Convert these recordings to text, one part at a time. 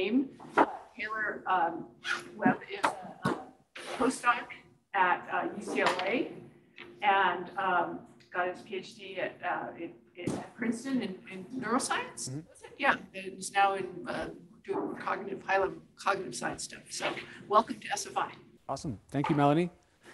name. Taylor Webb is a postdoc at UCLA and got his PhD at Princeton in neuroscience. Mm-hmm. Yeah, and is now doing high-level cognitive science stuff. So welcome to SFI. Awesome. Thank you, Melanie.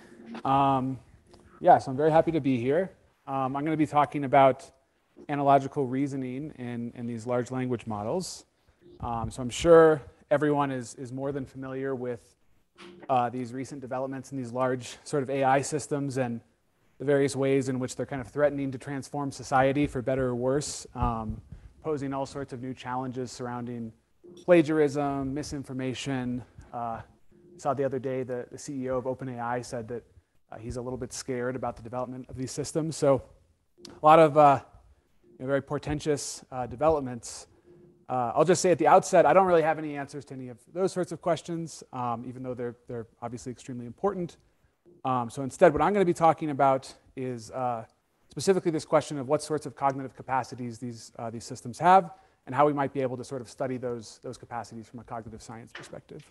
Yeah, so I'm very happy to be here. I'm going to be talking about analogical reasoning in these large language models. So I'm sure everyone is more than familiar with these recent developments in these large sort of AI systems and the various ways in which they're kind of threatening to transform society for better or worse, posing all sorts of new challenges surrounding plagiarism, misinformation. Saw the other day the CEO of OpenAI said that he's a little bit scared about the development of these systems. So a lot of very portentous developments. I'll just say at the outset, I don't really have any answers to any of those sorts of questions, even though they're obviously extremely important. So instead, what I'm going to be talking about is specifically this question of what sorts of cognitive capacities these systems have, and how we might be able to sort of study those capacities from a cognitive science perspective.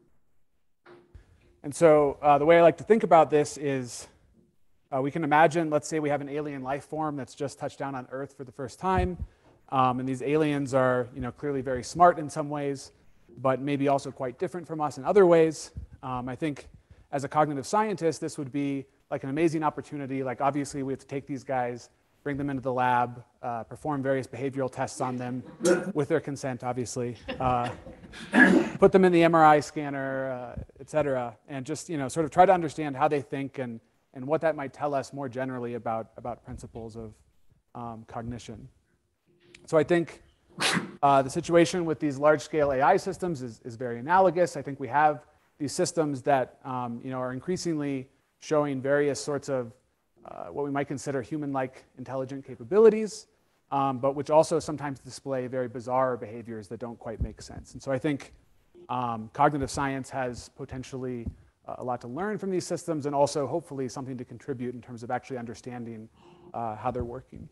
And so the way I like to think about this is we can imagine, let's say we have an alien life form that's just touched down on Earth for the first time. And these aliens are clearly very smart in some ways, but maybe also quite different from us in other ways. I think as a cognitive scientist, this would be like an amazing opportunity. Like obviously we have to take these guys, bring them into the lab, perform various behavioral tests on them with their consent, obviously, put them in the MRI scanner, et cetera, and just sort of try to understand how they think and what that might tell us more generally about principles of cognition. So I think the situation with these large-scale AI systems is very analogous. I think we have these systems that are increasingly showing various sorts of what we might consider human-like intelligent capabilities, but which also sometimes display very bizarre behaviors that don't quite make sense. And so I think cognitive science has potentially a lot to learn from these systems, and also hopefully something to contribute in terms of actually understanding how they're working.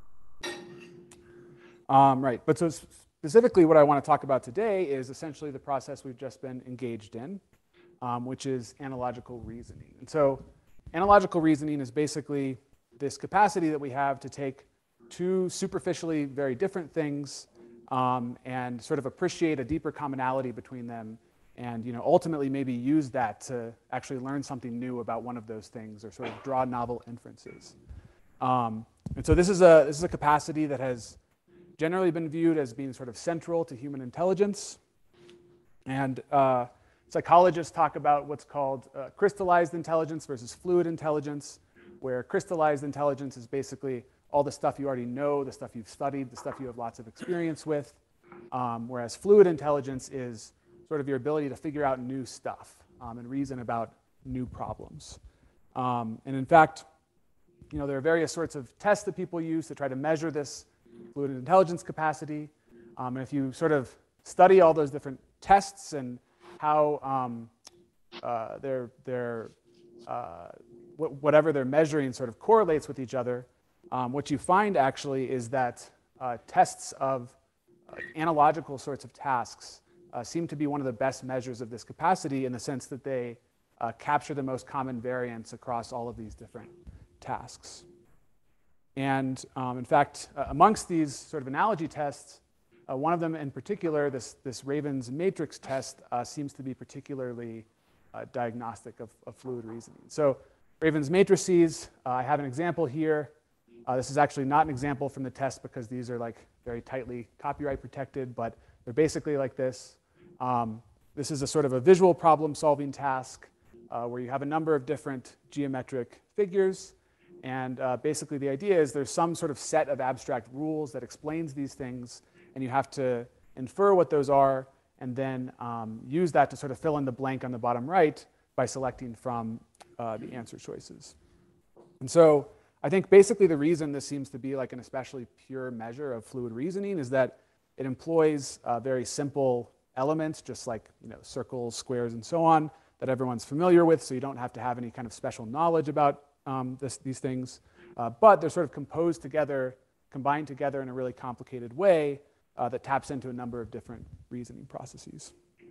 Right, but so specifically what I want to talk about today is essentially the process we've just been engaged in, which is analogical reasoning. And so analogical reasoning is basically this capacity that we have to take two superficially very different things and sort of appreciate a deeper commonality between them, and ultimately maybe use that to actually learn something new about one of those things, or sort of draw novel inferences. And so this is a capacity that has generally been viewed as being sort of central to human intelligence. And psychologists talk about what's called crystallized intelligence versus fluid intelligence, where crystallized intelligence is basically all the stuff you already know, the stuff you've studied, the stuff you have lots of experience with, whereas fluid intelligence is sort of your ability to figure out new stuff and reason about new problems. And in fact, there are various sorts of tests that people use to try to measure this fluid intelligence capacity. And if you sort of study all those different tests and how whatever they're measuring sort of correlates with each other, what you find actually is that tests of analogical sorts of tasks seem to be one of the best measures of this capacity, in the sense that they capture the most common variance across all of these different tasks. And in fact, amongst these sort of analogy tests, one of them in particular, this Raven's matrix test, seems to be particularly diagnostic of fluid reasoning. So Raven's matrices, I have an example here. This is actually not an example from the test because these are like very tightly copyright protected, but they're basically like this. This is a sort of a visual problem solving task where you have a number of different geometric figures. And basically the idea is there's some sort of set of abstract rules that explains these things, and you have to infer what those are, and then use that to sort of fill in the blank on the bottom right by selecting from the answer choices. And so I think basically the reason this seems to be like an especially pure measure of fluid reasoning is that it employs very simple elements, just like circles, squares, and so on, that everyone's familiar with, so you don't have to have any kind of special knowledge about these things. But they're sort of combined together in a really complicated way that taps into a number of different reasoning processes.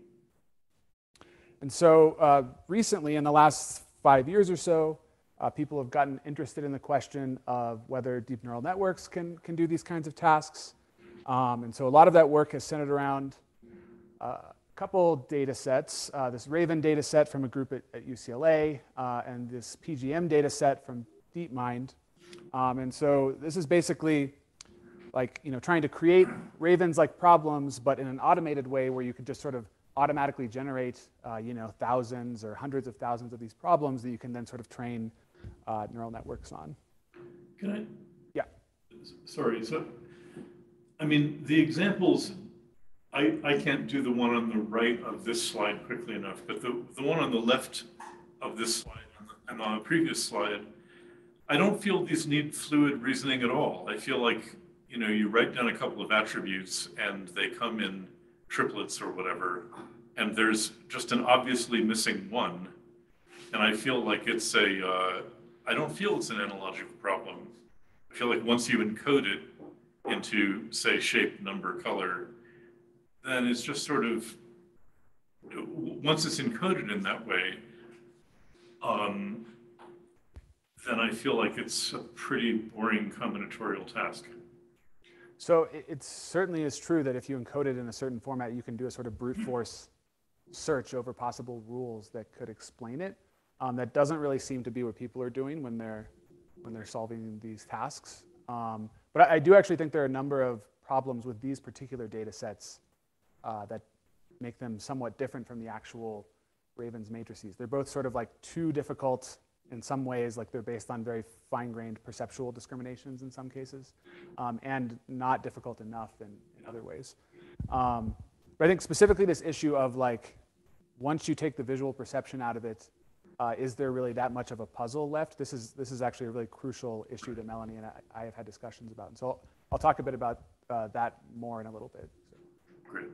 And so recently, in the last 5 years or so, people have gotten interested in the question of whether deep neural networks can do these kinds of tasks. And so a lot of that work has centered around a couple data sets, this Raven data set from a group at UCLA, and this PGM data set from DeepMind. And so this is basically like trying to create Ravens-like problems, but in an automated way where you could just sort of automatically generate thousands or hundreds of thousands of these problems that you can then sort of train neural networks on. Can I? Yeah. Sorry. So, I mean, the examples, I can't do the one on the right of this slide quickly enough, but the one on the left of this slide and on the previous slide, I don't feel these need fluid reasoning at all. I feel like, you write down a couple of attributes and they come in triplets or whatever, and there's just an obviously missing one. And I feel like it's I don't feel it's an analogical problem. I feel like once you encode it into, say, shape, number, color, then it's just sort of, once it's encoded in that way, then I feel like it's a pretty boring combinatorial task. So it certainly is true that if you encode it in a certain format, you can do a sort of brute force search over possible rules that could explain it. That doesn't really seem to be what people are doing when they're solving these tasks. But I do actually think there are a number of problems with these particular data sets that make them somewhat different from the actual Ravens matrices. They're both sort of like too difficult in some ways, like they're based on very fine-grained perceptual discriminations in some cases, and not difficult enough in other ways. But I think specifically this issue of like, once you take the visual perception out of it, is there really that much of a puzzle left? This is actually a really crucial issue that Melanie and I have had discussions about. And so I'll talk a bit about that more in a little bit. Great.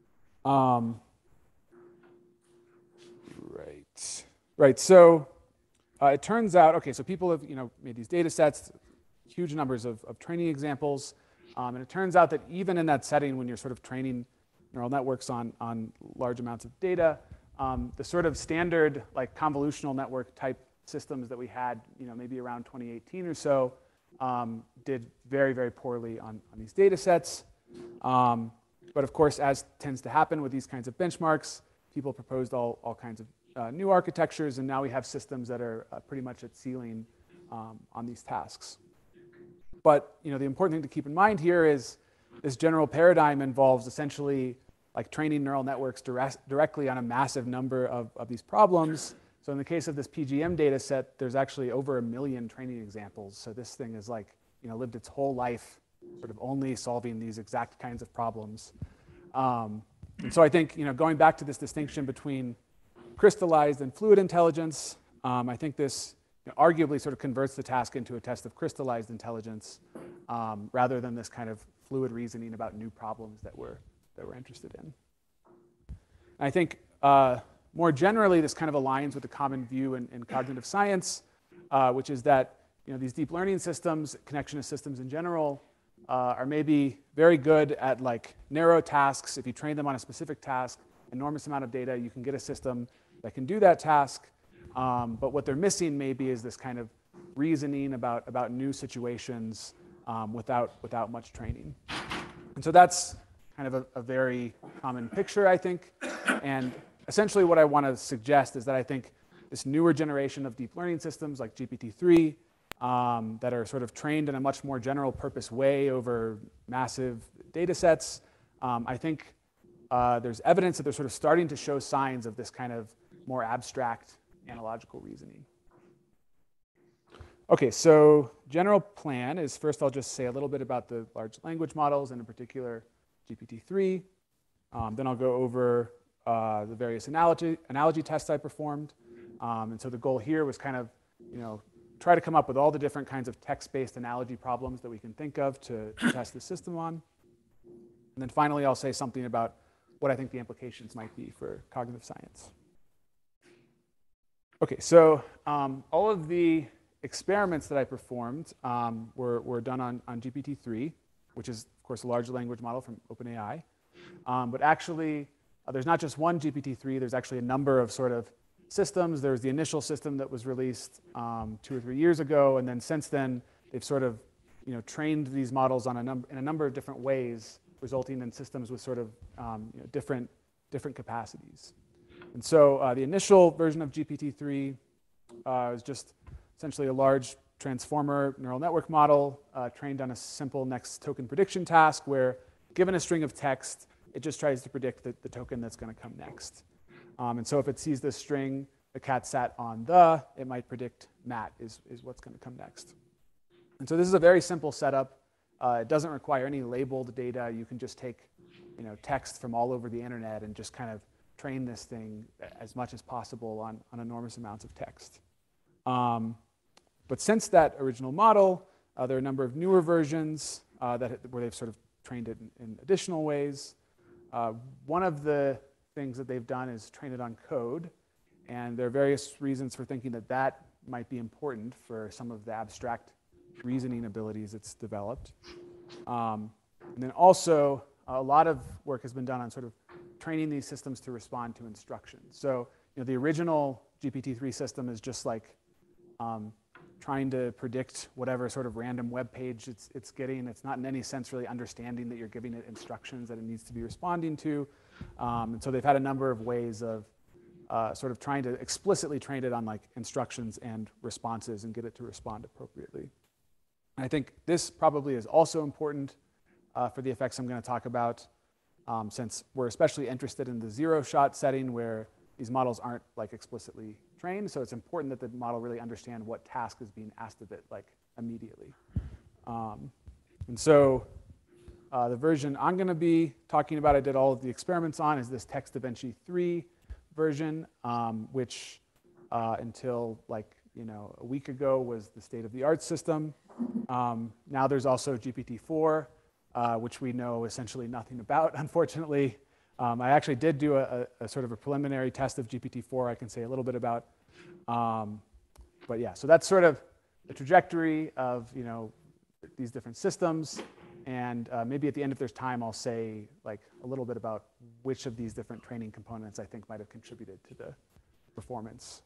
Right. So it turns out, okay, so people have made these data sets, huge numbers of training examples, and it turns out that even in that setting, when you're sort of training neural networks on large amounts of data, the sort of standard like convolutional network type systems that we had, maybe around 2018 or so, did very, very poorly on these data sets. But of course, as tends to happen with these kinds of benchmarks, people proposed all kinds of new architectures, and now we have systems that are pretty much at ceiling on these tasks. But the important thing to keep in mind here is this general paradigm involves essentially like training neural networks directly on a massive number of these problems. So in the case of this PGM data set, there's actually over 1 million training examples. So this thing is like, lived its whole life sort of only solving these exact kinds of problems. And so I think, going back to this distinction between crystallized and fluid intelligence, I think this arguably sort of converts the task into a test of crystallized intelligence rather than this kind of fluid reasoning about new problems that we're interested in. And I think more generally, this kind of aligns with the common view in cognitive science, which is that these deep learning systems, connectionist systems in general, are maybe very good at like narrow tasks. If you train them on a specific task, enormous amount of data, you can get a system that can do that task. But what they're missing maybe is this kind of reasoning about new situations without much training. And so that's kind of a very common picture, I think. And essentially what I want to suggest is that I think this newer generation of deep learning systems like GPT-3 that are sort of trained in a much more general purpose way over massive data sets, I think there's evidence that they're sort of starting to show signs of this kind of more abstract analogical reasoning. Okay, so general plan is first I'll just say a little bit about the large language models and in particular GPT-3. Then I'll go over the various analogy tests I performed. And so the goal here was kind of, try to come up with all the different kinds of text-based analogy problems that we can think of to test the system on. And then finally, I'll say something about what I think the implications might be for cognitive science. Okay, so all of the experiments that I performed were done on GPT-3. which is, of course, a large language model from OpenAI. But actually, there's not just one GPT-3. There's actually a number of sort of systems. There's the initial system that was released 2 or 3 years ago, and then since then, they've sort of trained these models on in a number of different ways, resulting in systems with sort of different capacities. And so the initial version of GPT-3 is just essentially a large transformer neural network model trained on a simple next token prediction task where, given a string of text, it just tries to predict the token that's going to come next. And so if it sees this string, the cat sat on the, it might predict Matt is what's going to come next. And so this is a very simple setup. It doesn't require any labeled data. You can just take text from all over the internet and just kind of train this thing as much as possible on enormous amounts of text. But since that original model, there are a number of newer versions where they've sort of trained it in additional ways. One of the things that they've done is train it on code. And there are various reasons for thinking that that might be important for some of the abstract reasoning abilities it's developed. And then also, a lot of work has been done on sort of training these systems to respond to instructions. So the original GPT-3 system is just like trying to predict whatever sort of random web page it's getting. It's not in any sense really understanding that you're giving it instructions that it needs to be responding to. And so they've had a number of ways of sort of trying to explicitly train it on like instructions and responses and get it to respond appropriately. And I think this probably is also important for the effects I'm going to talk about, since we're especially interested in the zero-shot setting where these models aren't like explicitly trained. So it's important that the model really understand what task is being asked of it like immediately. And so the version I'm going to be talking about, I did all of the experiments on, is this TextDaVinci 3 version, which until like a week ago was the state-of-the-art system. Now there's also GPT-4, which we know essentially nothing about, unfortunately. I actually did do a sort of a preliminary test of GPT-4 I can say a little bit about. But yeah, so that's sort of the trajectory of these different systems. And maybe at the end, if there's time, I'll say like a little bit about which of these different training components I think might have contributed to the performance.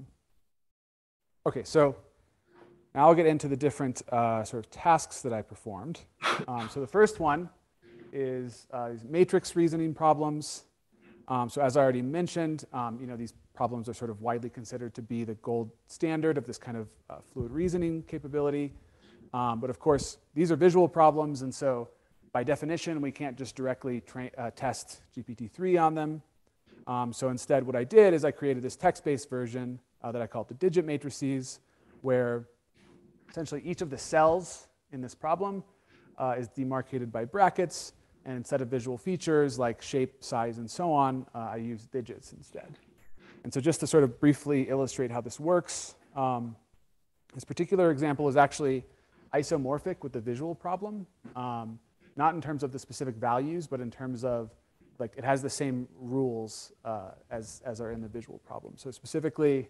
OK, so now I'll get into the different sort of tasks that I performed. So the first one is these matrix reasoning problems. So as I already mentioned, these problems are sort of widely considered to be the gold standard of this kind of fluid reasoning capability. But of course, these are visual problems, and so by definition, we can't just directly test GPT-3 on them. So instead, what I did is I created this text-based version that I called the digit matrices, where essentially each of the cells in this problem is demarcated by brackets, and instead of visual features like shape, size, and so on, I use digits instead. And so just to sort of briefly illustrate how this works, this particular example is actually isomorphic with the visual problem, not in terms of the specific values, but in terms of like it has the same rules as are in the visual problem. So specifically,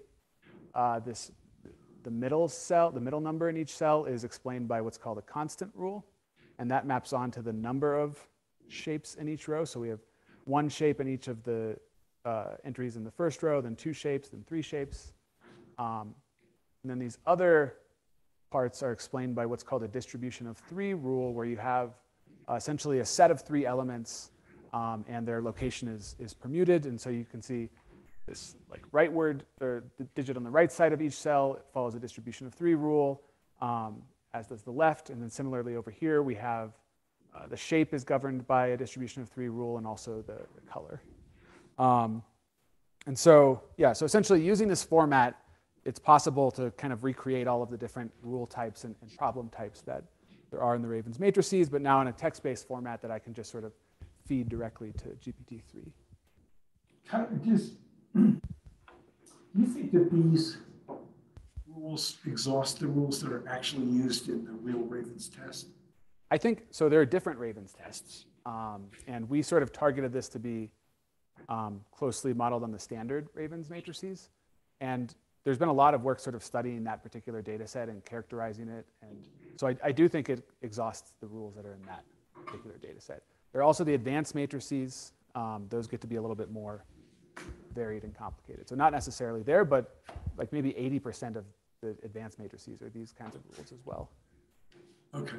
the middle cell, the middle number in each cell is explained by what's called a constant rule, and that maps onto the number of shapes in each row. So we have one shape in each of the entries in the first row, then 2 shapes, then 3 shapes. And then these other parts are explained by what's called a distribution of 3 rule, where you have essentially a set of 3 elements, and their location is permuted. And so you can see this like rightward, or the digit on the right side of each cell, it follows a distribution of 3 rule, as does the left. And then similarly over here, we have the shape is governed by a distribution of 3 rule, and also the color. And so, yeah, so essentially using this format, it's possible to kind of recreate all of the different rule types and problem types that there are in the Ravens matrices, but now in a text-based format that I can just sort of feed directly to GPT-3. Do you think that these rules exhaust the rules that are actually used in the real Ravens test? I think, so there are different Ravens tests, and we sort of targeted this to be closely modeled on the standard Ravens matrices. And there's been a lot of work sort of studying that particular data set and characterizing it. And so I do think it exhausts the rules that are in that particular data set. There are also the advanced matrices. Those get to be a little bit more varied and complicated. So not necessarily there, but like maybe 80% of the advanced matrices are these kinds of rules as well. Okay.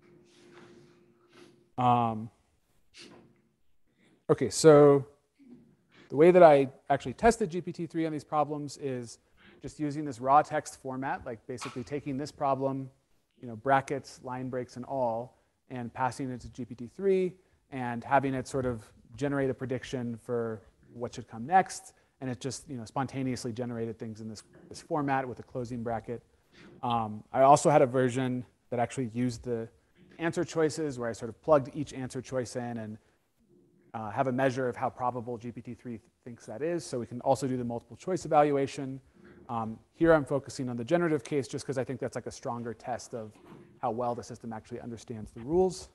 Okay, so the way that I actually tested GPT-3 on these problems is just using this raw text format, like basically taking this problem, brackets, line breaks, and all, and passing it to GPT-3 and having it sort of generate a prediction for what should come next. And it just spontaneously generated things in this format with a closing bracket. I also had a version that actually used the answer choices where I sort of plugged each answer choice in and have a measure of how probable GPT-3 thinks that is. So we can also do the multiple choice evaluation. Here I'm focusing on the generative case just because I think that's like a stronger test of how well the system actually understands the rules.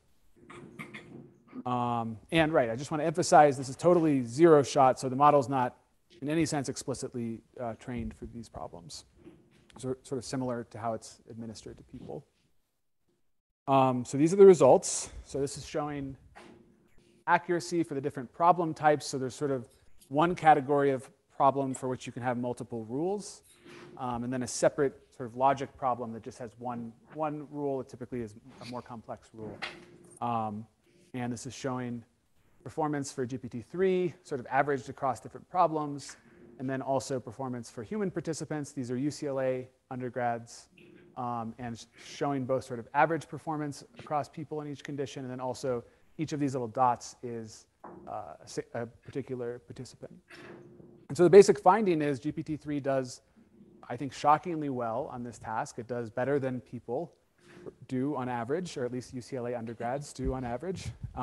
And right, I just want to emphasize this is totally zero shot, so the model's not in any sense explicitly trained for these problems. So, sort of similar to how it's administered to people. So these are the results. So this is showing accuracy for the different problem types. So there's sort of one category of problem for which you can have multiple rules, and then a separate sort of logic problem that just has one rule. It typically is a more complex rule. And this is showing performance for GPT-3, sort of averaged across different problems, and then also performance for human participants. These are UCLA undergrads, and showing both sort of average performance across people in each condition, and then also each of these little dots is a particular participant. And so the basic finding is GPT-3 does, I think, shockingly well on this task. It does better than people do on average, or at least UCLA undergrads do on average.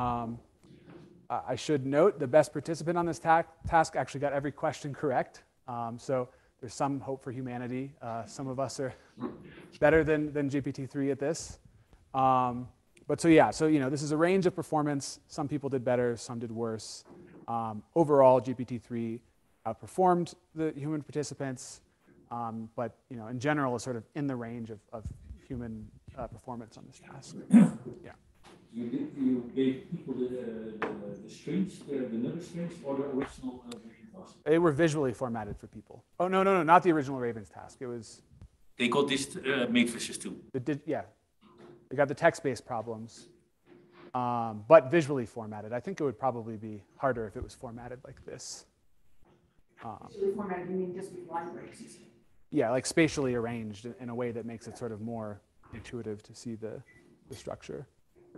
I should note the best participant on this task actually got every question correct. So there's some hope for humanity. Some of us are better than GPT-3 at this. But so yeah, so this is a range of performance. Some people did better, some did worse. Overall, GPT-3 outperformed the human participants, but in general is sort of in the range of human performance on this task. Yeah. You gave people the strings, the number strings, or the original Raven task? They were visually formatted for people. Oh, no, not the original Ravens task. It was... They got these matrices too. Yeah. They got the text-based problems, but visually formatted. I think it would probably be harder if it was formatted like this. Visually formatted, you mean just with line breaks? Yeah, like spatially arranged in a way that makes it sort of more intuitive to see the structure.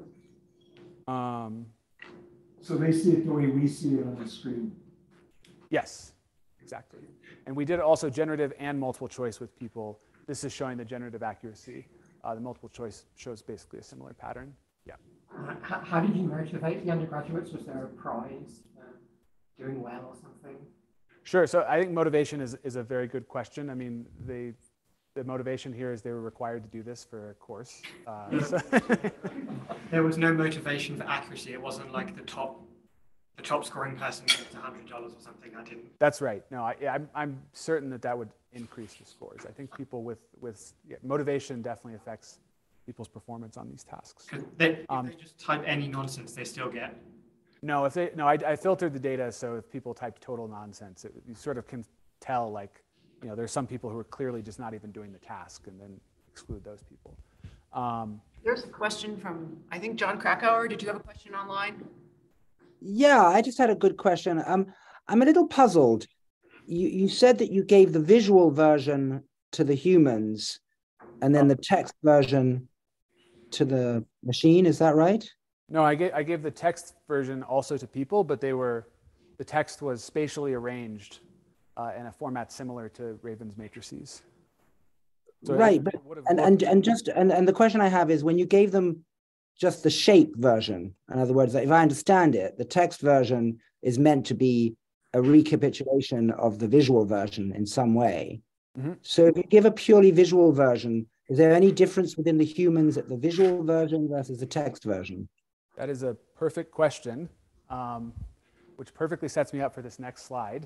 So they see it the way we see it on the screen. Yes, exactly. And we did also generative and multiple choice with people. This is showing the generative accuracy. The multiple choice shows basically a similar pattern. Yeah. How did you motivate the undergraduates? Was there a prize for doing well or something? Sure. So I think motivation is a very good question. I mean, the motivation here is they were required to do this for a course. There was no motivation for accuracy. It wasn't like the top scoring person gets $100 or something. I didn't. That's right. No, I'm certain that would increase the scores. I think people with motivation definitely affects people's performance on these tasks. If they just type any nonsense, they still get. No, I filtered the data so if people typed total nonsense, you sort of can tell like, there's some people who are clearly just not even doing the task and then exclude those people. There's a question from, I think, John Krakauer. Did you have a question online? Yeah, I just had a good question. I'm a little puzzled. You said that you gave the visual version to the humans and then the text version to the machine. Is that right? No, I gave the text version also to people, but the text was spatially arranged in a format similar to Raven's matrices. So right, but and the question I have is when you gave them just the shape version, in other words, if I understand it, the text version is meant to be a recapitulation of the visual version in some way. Mm-hmm. So if you give a purely visual version, is there any difference within the humans at the visual version versus the text version? That is a perfect question, which perfectly sets me up for this next slide.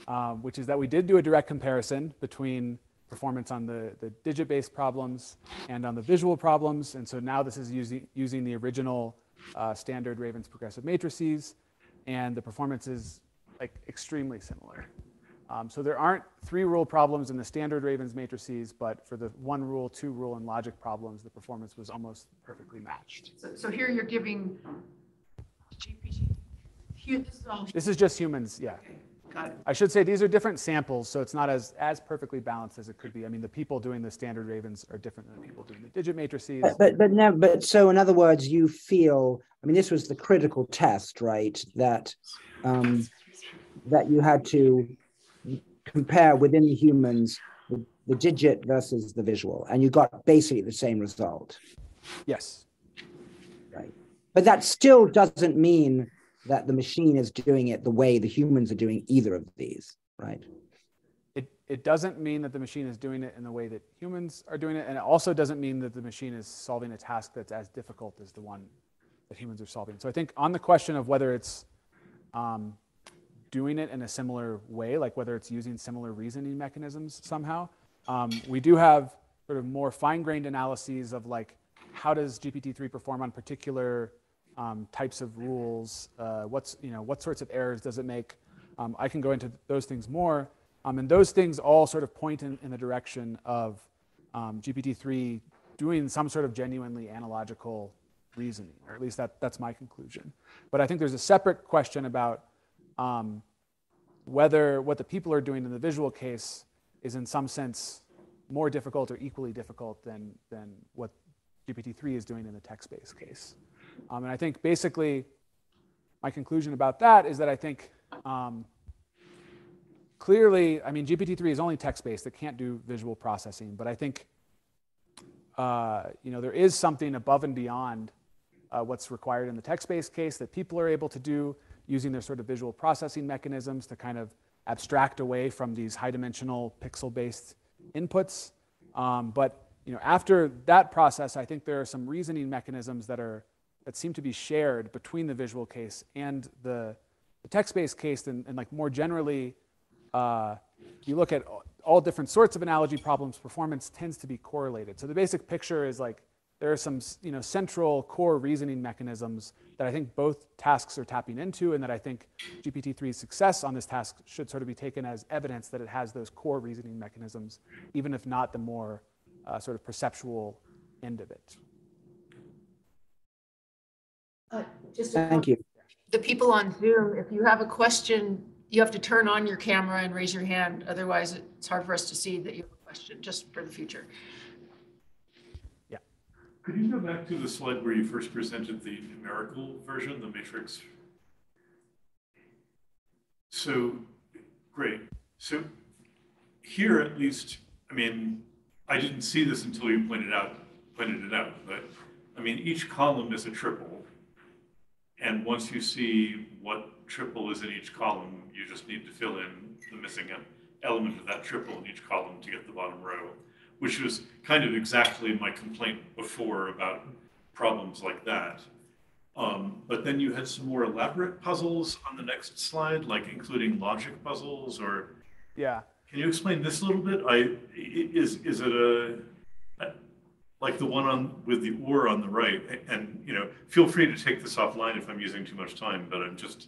which is that we did do a direct comparison between performance on the digit-based problems and on the visual problems. And so now this is using the original standard Ravens progressive matrices, and the performance is like extremely similar. So there aren't 3-rule problems in the standard Ravens matrices, but for the 1-rule, 2-rule, and logic problems, the performance was almost perfectly matched. So here you're giving GPT. Here, this is all. This is just humans, yeah. Okay, got it. I should say these are different samples, so it's not as perfectly balanced as it could be. I mean, the people doing the standard Ravens are different than the people doing the digit matrices. But so in other words, you feel, I mean, this was the critical test, right? That that you had to compare within the humans the digit versus the visual, and you got basically the same result. Yes. Right. But that still doesn't mean that the machine is doing it the way the humans are doing either of these, right? It doesn't mean that the machine is doing it in the way that humans are doing it, and it also doesn't mean that the machine is solving a task that's as difficult as the one that humans are solving. So I think on the question of whether it's doing it in a similar way, like whether it's using similar reasoning mechanisms somehow, we do have sort of more fine-grained analyses of like, how does GPT-3 perform on particular types of rules? What sorts of errors does it make? I can go into those things more. And those things all sort of point in the direction of GPT-3 doing some sort of genuinely analogical reasoning, or at least that's my conclusion. But I think there's a separate question about whether what the people are doing in the visual case is in some sense more difficult or equally difficult than what GPT-3 is doing in the text-based case. And I think basically my conclusion about that is that I think clearly, I mean, GPT-3 is only text-based. It can't do visual processing. But I think there is something above and beyond what's required in the text-based case that people are able to do using their sort of visual processing mechanisms to kind of abstract away from these high-dimensional pixel-based inputs. But after that process, I think there are some reasoning mechanisms that seem to be shared between the visual case and the text-based case, and like more generally, you look at all different sorts of analogy problems, performance tends to be correlated. So the basic picture is like there are some central core reasoning mechanisms that I think both tasks are tapping into, and that I think GPT-3's success on this task should sort of be taken as evidence that it has those core reasoning mechanisms, even if not the more sort of perceptual end of it. Thank you. The people on Zoom, if you have a question, you have to turn on your camera and raise your hand. Otherwise, it's hard for us to see that you have a question, just for the future. Yeah. Could you go back to the slide where you first presented the numerical version, the matrix? So, great. So here, at least, I mean, I didn't see this until you pointed it out, but I mean, each column is a triple. And once you see what triple is in each column, you just need to fill in the missing element of that triple in each column to get the bottom row, which was kind of exactly my complaint before about problems like that. But then you had some more elaborate puzzles on the next slide, like including logic puzzles, or Yeah. Can you explain this a little bit? Is it like the one with the or on the right? And feel free to take this offline if I'm using too much time, but I'm just.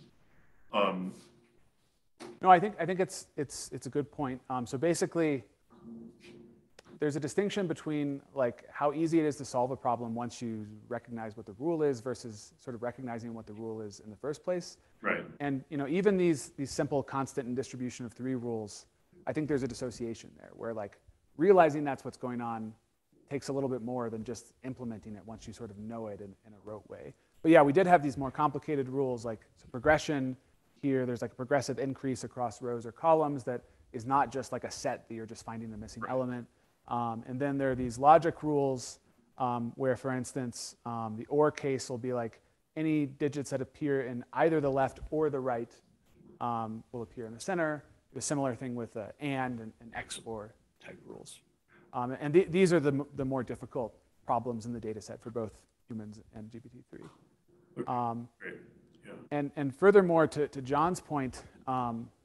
No, I think it's a good point. So basically, there's a distinction between like how easy it is to solve a problem once you recognize what the rule is versus sort of recognizing what the rule is in the first place. Right. And even these simple constant and distribution of 3 rules, I think there's a dissociation there where like realizing that's what's going on takes a little bit more than just implementing it once you sort of know it in a rote way. But yeah, we did have these more complicated rules like progression. Here, there's like a progressive increase across rows or columns that is not just like a set that you're just finding the missing element. And then there are these logic rules where, for instance, the OR case will be like any digits that appear in either the left or the right will appear in the center. A similar thing with and XOR type rules. And these are the more difficult problems in the data set for both humans and GPT-3. Okay. Great. Yeah. And furthermore, to John's point,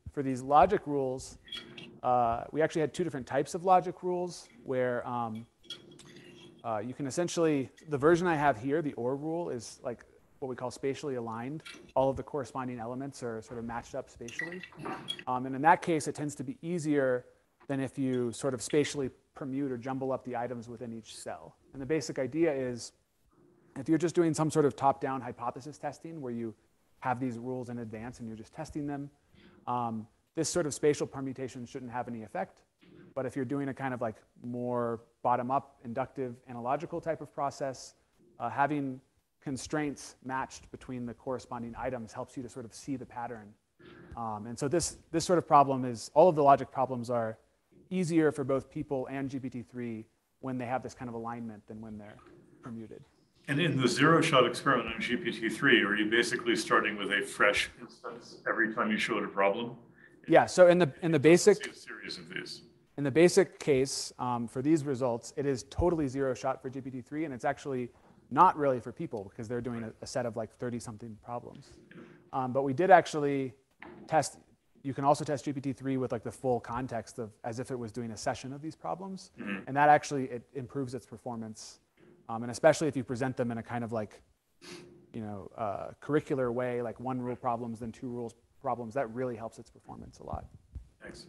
for these logic rules, we actually had two different types of logic rules where you can essentially, the version I have here, the OR rule, is like what we call spatially aligned. All of the corresponding elements are sort of matched up spatially. And in that case, it tends to be easier than if you sort of spatially permute or jumble up the items within each cell. And the basic idea is, if you're just doing some sort of top-down hypothesis testing where you have these rules in advance and you're just testing them, this sort of spatial permutation shouldn't have any effect. But if you're doing a kind of like more bottom-up, inductive, analogical type of process, having constraints matched between the corresponding items helps you to sort of see the pattern. And so this sort of problem is, all of the logic problems are easier for both people and GPT-3 when they have this kind of alignment than when they're permuted. And in the zero-shot experiment on GPT-3, are you basically starting with a fresh instance every time you show it a problem? Yeah, so in the basic, See a series of these. in the basic case, for these results, it is totally zero-shot for GPT-3, and it's actually not really for people because they're doing a set of like 30-something problems. But we did actually test, you can also test GPT-3 with like the full context of as if it was doing a session of these problems. Mm-hmm. And that actually, it improves its performance. And especially if you present them in a kind of like, curricular way, like one rule problems, then two rules problems, that really helps its performance a lot. Thanks.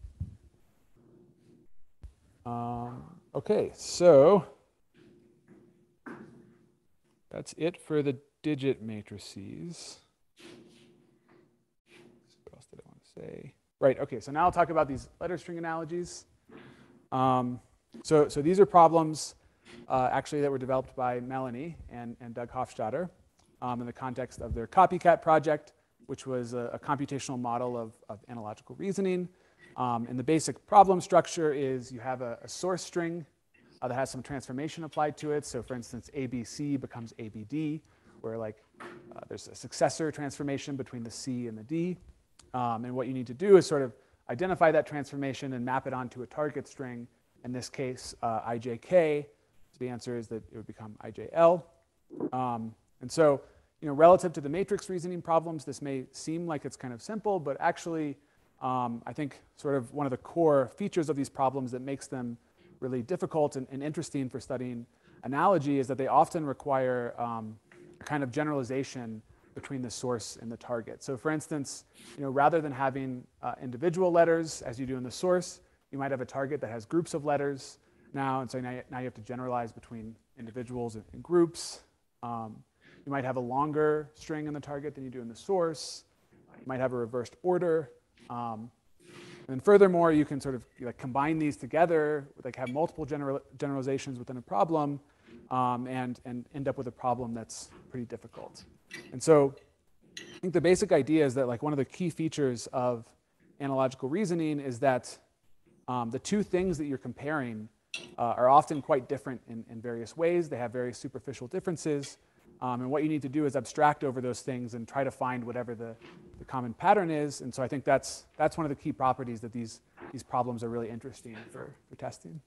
Okay, so that's it for the digit matrices. What else did I want to say? Right, okay, so now I'll talk about these letter string analogies. So these are problems actually that were developed by Melanie and Doug Hofstadter in the context of their Copycat project, which was a computational model of analogical reasoning. And the basic problem structure is you have a source string that has some transformation applied to it. So for instance, ABC becomes ABD, where like there's a successor transformation between the C and the D. And what you need to do is sort of identify that transformation and map it onto a target string, in this case, IJK. So the answer is that it would become IJL. And so, relative to the matrix reasoning problems, this may seem like it's kind of simple, but actually, I think sort of one of the core features of these problems that makes them really difficult and interesting for studying analogy is that they often require a kind of generalization between the source and the target. So for instance, rather than having individual letters as you do in the source, you might have a target that has groups of letters now, and so now you have to generalize between individuals and groups. You might have a longer string in the target than you do in the source. You might have a reversed order. And furthermore, you can sort of combine these together, have multiple generalizations within a problem, and end up with a problem that's pretty difficult. And so I think the basic idea is that one of the key features of analogical reasoning is that the two things that you're comparing are often quite different in various ways. They have very superficial differences. And what you need to do is abstract over those things and try to find whatever the common pattern is. And so I think that's one of the key properties that these problems are really interesting for testing.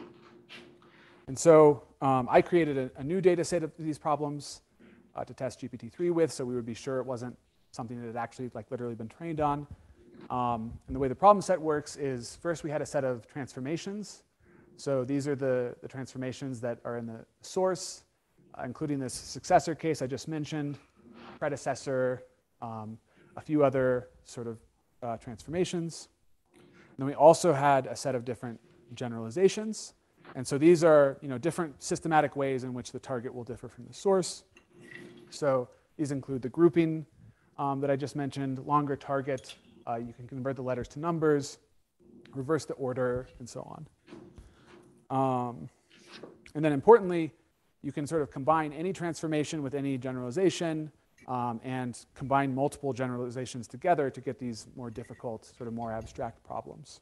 And so I created a new data set of these problems to test GPT-3 with, so we would be sure it wasn't something that had actually literally been trained on. And the way the problem set works is first we had a set of transformations. So these are the transformations that are in the source, including this successor case I just mentioned, predecessor, a few other sort of transformations. And then we also had a set of different generalizations. And so these are different systematic ways in which the target will differ from the source. So these include the grouping that I just mentioned, longer target. You can convert the letters to numbers, reverse the order, and so on. And then importantly, you can sort of combine any transformation with any generalization and combine multiple generalizations together to get these more difficult, sort of more abstract problems.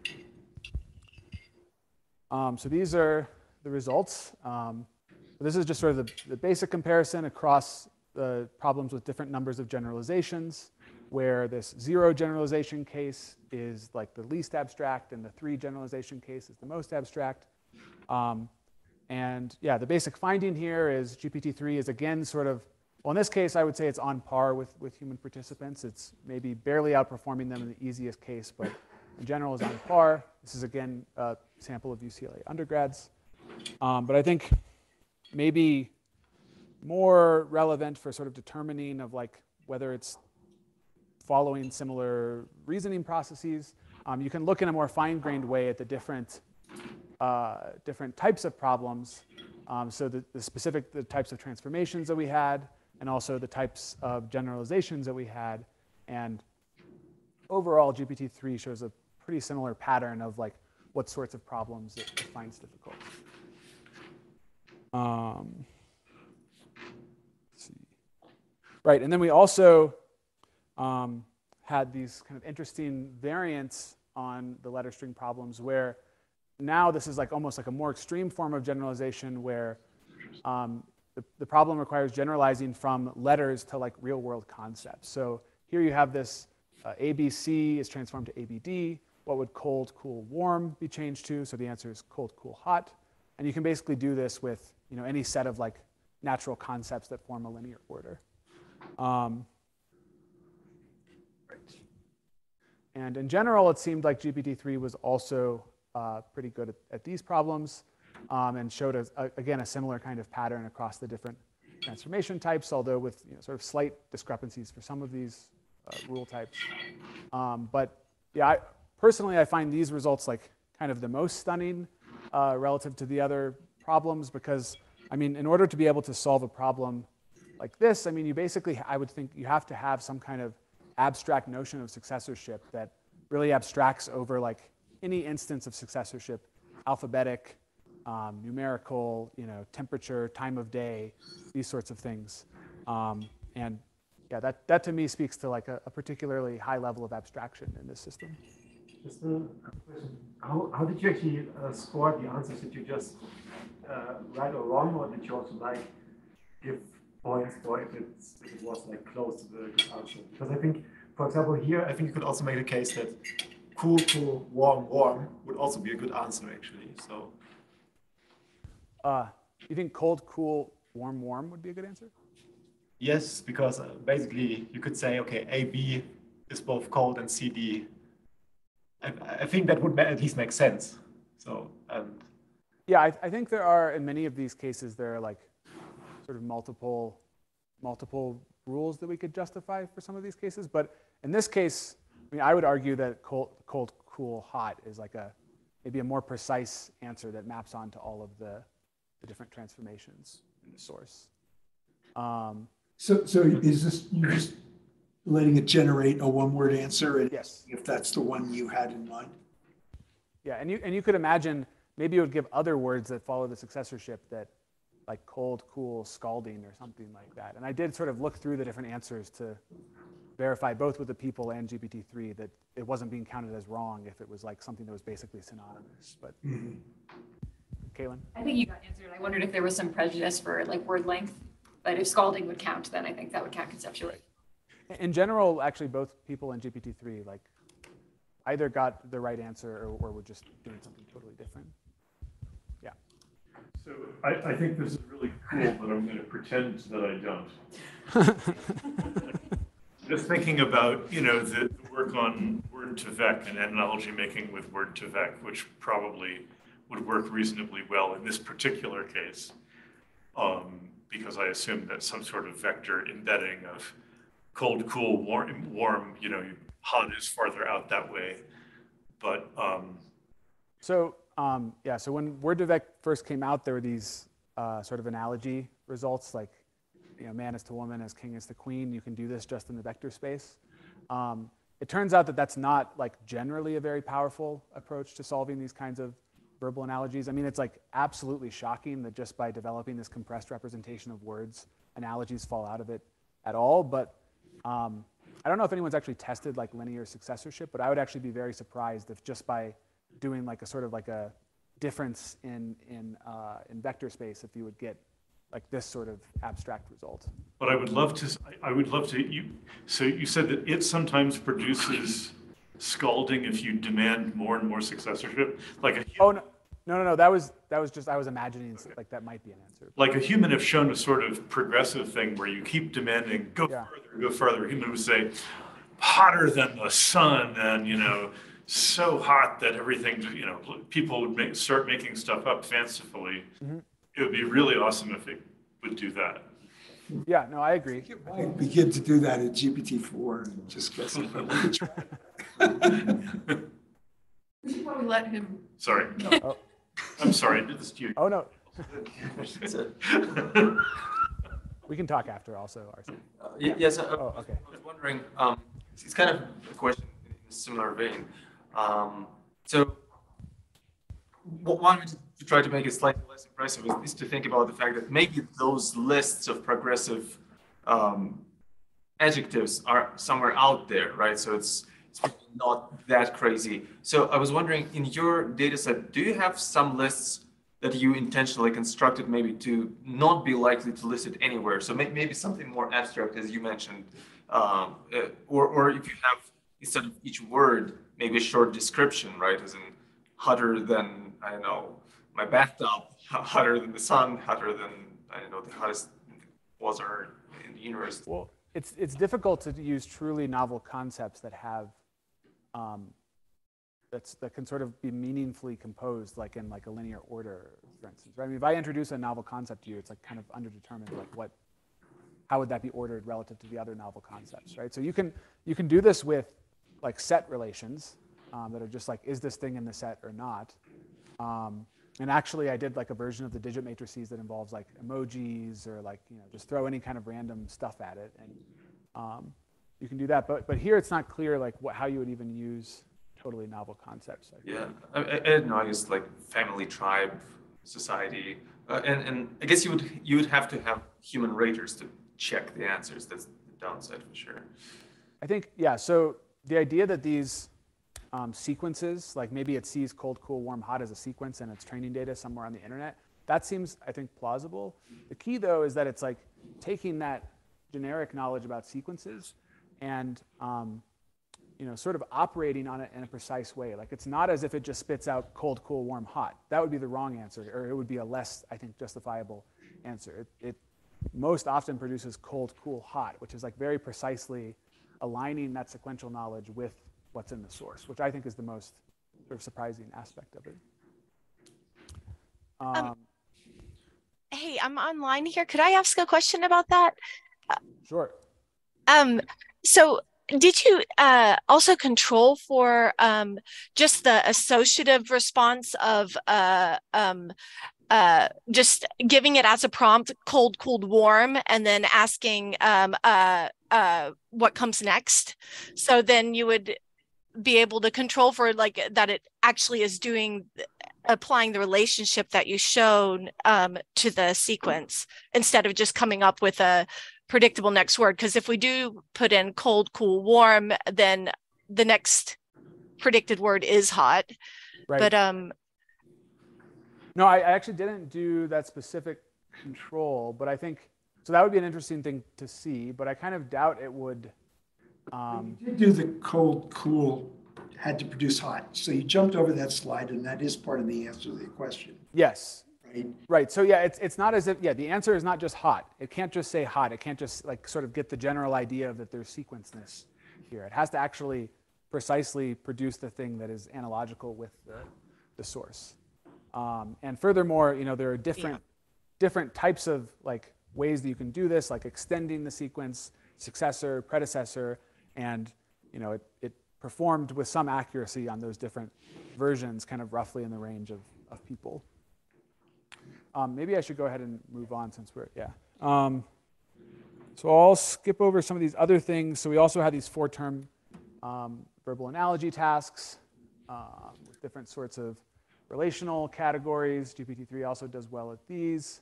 So these are the results. This is just sort of the basic comparison across the problems with different numbers of generalizations, where this 0 generalization case is the least abstract and the 3 generalization case is the most abstract. And yeah, the basic finding here is GPT-3 is again sort of Well, in this case, I would say it's on par with human participants. It's maybe barely outperforming them in the easiest case, but in general is on par. This is, again, a sample of UCLA undergrads. But I think maybe more relevant for sort of determining of like whether it's following similar reasoning processes, you can look in a more fine-grained way at the different types of problems. So the types of transformations that we had, and also the types of generalizations that we had. And overall, GPT-3 shows a pretty similar pattern of like what sorts of problems it finds difficult. Let's see. Right, and then we also had these kind of interesting variants on the letter string problems where now this is like almost like a more extreme form of generalization where the problem requires generalizing from letters to like real world concepts. So here you have this ABC is transformed to ABD. What would cold, cool, warm be changed to? So the answer is cold, cool, hot. And you can basically do this with any set of like natural concepts that form a linear order. And in general, it seemed like GPT-3 was also pretty good at these problems and showed, again, a similar kind of pattern across the different transformation types, although with sort of slight discrepancies for some of these rule types. But yeah, personally, I find these results like kind of the most stunning relative to the other problems because, I mean, in order to be able to solve a problem like this, I mean, you basically, I would think you have to have some kind of abstract notion of successorship that really abstracts over like any instance of successorship, alphabetic, numerical, temperature, time of day, these sorts of things. And yeah, that to me speaks to like a particularly high level of abstraction in this system. Just a question. How did you actually score the answers? Did you just right or wrong, or did you also like give points for if it was like close to the good answer? Because I think, for example, here, I think you could also make the case that cool, cool, warm, warm would also be a good answer, actually. So, you think cold, cool, warm, warm would be a good answer? yes, because basically you could say, okay, AB is both cold and CD. I think that would at least make sense. So, yeah, I think there are, in many of these cases, there are like sort of multiple rules that we could justify for some of these cases. But in this case, I mean, I would argue that cold, cool, hot is like maybe a more precise answer that maps onto all of the different transformations in the source. So is this, you're just letting it generate a one-word answer? And yes. If that's the one you had in mind? Yeah, and you could imagine maybe it would give other words that follow the successorship that like cold, cool, scalding or something like that. And I did sort of look through the different answers to verify both with the people and GPT-3 that it wasn't being counted as wrong if it was like something that was basically synonymous. But Caitlin? I think you got answered. I wondered if there was some prejudice for like word length, but if scalding would count, then I think that would count conceptually. Right. In general, actually, both people and GPT-3 like either got the right answer or were just doing something totally different. Yeah. So I think this is really cool, but I'm going to pretend that I don't. Just thinking about, the work on word2vec and analogy making with word2vec, which probably would work reasonably well in this particular case, because I assume that some sort of vector embedding of cold, cool, warm, hot is farther out that way. But so when word2vec first came out, there were these sort of analogy results like, man is to woman as king is to queen. You can do this just in the vector space. It turns out that that's not like generally a very powerful approach to solving these kinds of verbal analogies. I mean, it's like absolutely shocking that just by developing this compressed representation of words, analogies fall out of it at all. But I don't know if anyone's actually tested like linear successorship, but I would actually be very surprised if just by doing like a sort of like a difference in vector space, if you would get like this sort of abstract result. But I would love to, so you said that it sometimes produces scalding if you demand more and more successorship? Like Oh, no. No. That was just, I was imagining like that might be an answer. Like a human, if shown a sort of progressive thing where you keep demanding, go further, a human would say, hotter than the sun, and, you know, so hot that everything, you know, people would start making stuff up fancifully. Mm-hmm. It would be really awesome if it would do that. Yeah, no, I agree. You might begin to do that in GPT-4 and just get some. We should probably let him. Sorry. No. Oh. I'm sorry, I did this to you. Oh, no. We can talk after also, Arsene. Yes, okay. I was wondering, it's kind of a question in a similar vein. So one way to try to make it slightly less impressive is to think about the fact that maybe those lists of progressive adjectives are somewhere out there, right? So it's not that crazy. So I was wondering, in your data set, do you have some lists that you intentionally constructed maybe to not be likely to list it anywhere? So maybe something more abstract, as you mentioned, or if you have, instead of each word, maybe a short description, right? As in hotter than, I don't know, my bathtub, hotter than the sun, hotter than, I don't know, the hottest water in the universe. Well, it's difficult to use truly novel concepts that have that can sort of be meaningfully composed, like in like a linear order, for instance. Right? I mean, if I introduce a novel concept to you, it's like kind of underdetermined, like how would that be ordered relative to the other novel concepts, right? So you can do this with like set relations that are just like, is this thing in the set or not? And actually, I did like a version of the digit matrices that involves like emojis or like, you know, just throw any kind of random stuff at it, and you can do that. But here, it's not clear like how you would even use totally novel concepts. Yeah, I didn't know. I guess like family, tribe, society, and I guess you would have to have human raters to check the answers. That's the downside for sure. I think, yeah. So the idea that these sequences, like maybe it sees cold, cool, warm, hot as a sequence and it's training data somewhere on the internet, that seems, I think, plausible. The key, though, is that it's like taking that generic knowledge about sequences and you know, sort of operating on it in a precise way. Like it's not as if it just spits out cold, cool, warm, hot. That would be the wrong answer, or it would be a less, I think, justifiable answer. It most often produces cold, cool, hot, which is like very precisely aligning that sequential knowledge with what's in the source, which I think is the most sort of surprising aspect of it. Hey, I'm online here. Could I ask a question about that? Sure. So did you also control for just the associative response of just giving it as a prompt, cold, cooled, warm, and then asking what comes next? So then you would be able to control for like that it actually is applying the relationship that you showed to the sequence instead of just coming up with a predictable next word. Because if we do put in cold, cool, warm, then the next predicted word is hot. Right. But no, I actually didn't do that specific control, but I think, so that would be an interesting thing to see, but I kind of doubt it would. You did do the cold, cool, had to produce hot. So you jumped over that slide, and that is part of the answer to the question. Yes. Right. Right. So yeah, it's not as if, yeah, the answer is not just hot. It can't just say hot. It can't just like sort of get the general idea of that there's sequenceness here. It has to actually precisely produce the thing that is analogical with the source. And furthermore, you know, there are different types of like ways that you can do this, like extending the sequence, successor, predecessor, and you know, it performed with some accuracy on those different versions, kind of roughly in the range of people. Maybe I should go ahead and move on since we're, yeah. So I'll skip over some of these other things. So we also have these 4-term verbal analogy tasks with different sorts of relational categories. GPT-3 also does well at these.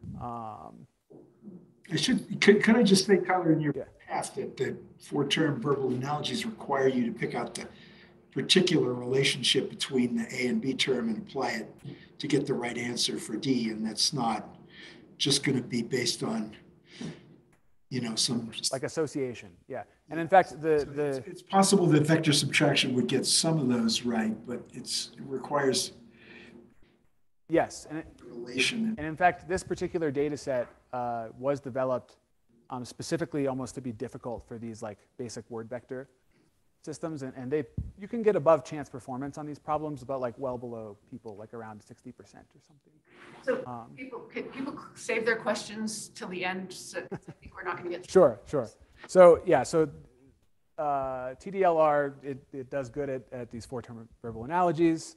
Could I just say, Tyler, in your past that the 4-term verbal analogies require you to pick out the particular relationship between the A and B term and apply it to get the right answer for D, and that's not just going to be based on, you know, some like association, yeah. And in fact, it's possible that vector subtraction would get some of those right, but it requires Yes, relation. and in fact, this particular data set was developed specifically almost to be difficult for these like basic word vector systems, and you can get above chance performance on these problems, but like well below people, like around 60% or something. So can people save their questions till the end? So I think we're not going to get. Sure. So yeah, so TDLR, it does good at these four-term verbal analogies.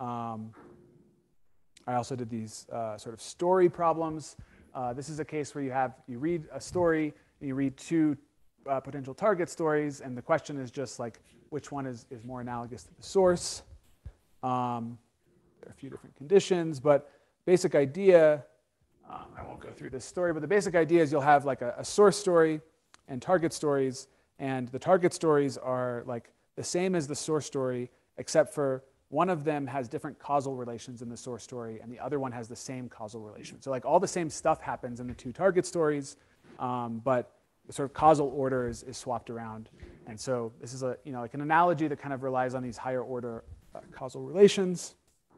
I also did these sort of story problems. This is a case where you read a story, and you read two potential target stories, and the question is just like, which one is more analogous to the source? There are a few different conditions, but basic idea, I won't go through this story, but the basic idea is you'll have like a source story and target stories, and the target stories are like the same as the source story, except for one of them has different causal relations in the source story, and the other one has the same causal relation. So like all the same stuff happens in the two target stories, but the sort of causal order is swapped around. And so this is like an analogy that kind of relies on these higher order causal relations.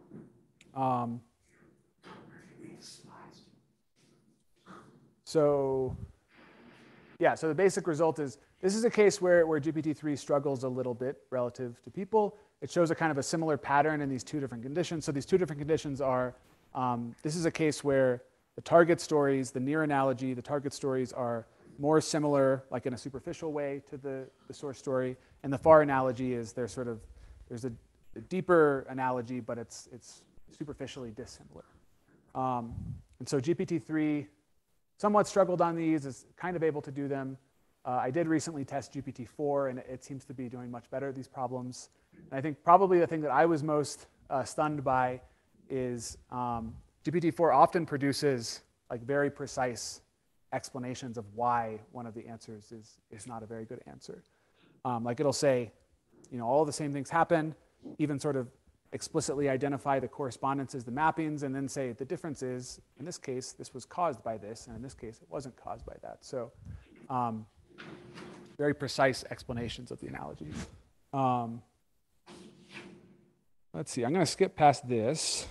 So the basic result is this is a case where GPT-3 struggles a little bit relative to people. It shows a kind of a similar pattern in these two different conditions. So these two different conditions are, this is a case where the target stories, the near analogy, the target stories are more similar, like in a superficial way, to the source story. And the far analogy is there's a deeper analogy, but it's superficially dissimilar. And so GPT-3 somewhat struggled on these, is kind of able to do them. I did recently test GPT-4, and it seems to be doing much better at these problems. And I think probably the thing that I was most stunned by is GPT-4 often produces like very precise explanations of why one of the answers is not a very good answer. Like it'll say, all the same things happen, even sort of explicitly identify the correspondences, the mappings, and then say the difference is, in this case, this was caused by this, and in this case, it wasn't caused by that. So very precise explanations of the analogies. Let's see, I'm going to skip past this.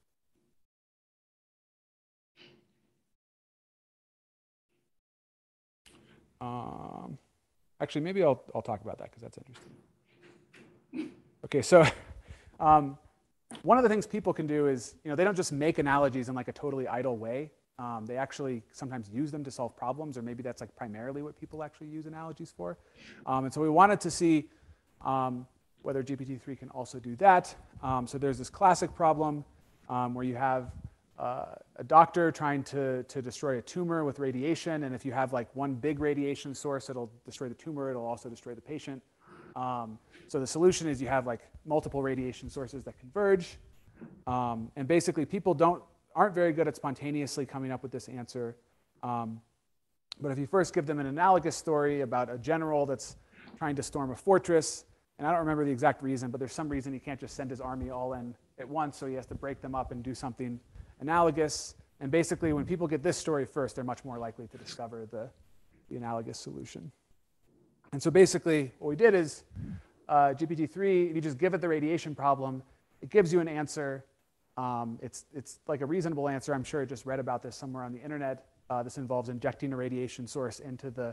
Actually, maybe I'll talk about that because that's interesting. Okay, so one of the things people can do is, they don't just make analogies in like a totally idle way. They actually sometimes use them to solve problems, or maybe that's like primarily what people actually use analogies for. And so we wanted to see whether GPT-3 can also do that. So there's this classic problem where you have a doctor trying to destroy a tumor with radiation, and if you have like one big radiation source, it'll destroy the tumor, it'll also destroy the patient. So the solution is you have like multiple radiation sources that converge, and basically people aren't very good at spontaneously coming up with this answer. But if you first give them an analogous story about a general that's trying to storm a fortress, and I don't remember the exact reason, but there's some reason he can't just send his army all in at once, so he has to break them up and do something analogous. And basically, when people get this story first, they're much more likely to discover the analogous solution. And so basically, what we did is GPT-3, if you just give it the radiation problem, it gives you an answer. It's like a reasonable answer. I'm sure it just read about this somewhere on the internet. This involves injecting a radiation source into the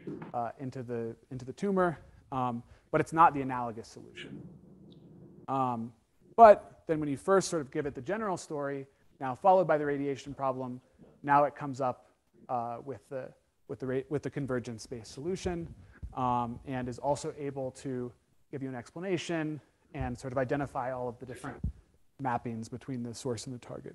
tumor, but it's not the analogous solution. But then when you first sort of give it the general story, now followed by the radiation problem, now it comes up with the convergence-based solution, and is also able to give you an explanation and sort of identify all of the different mappings between the source and the target.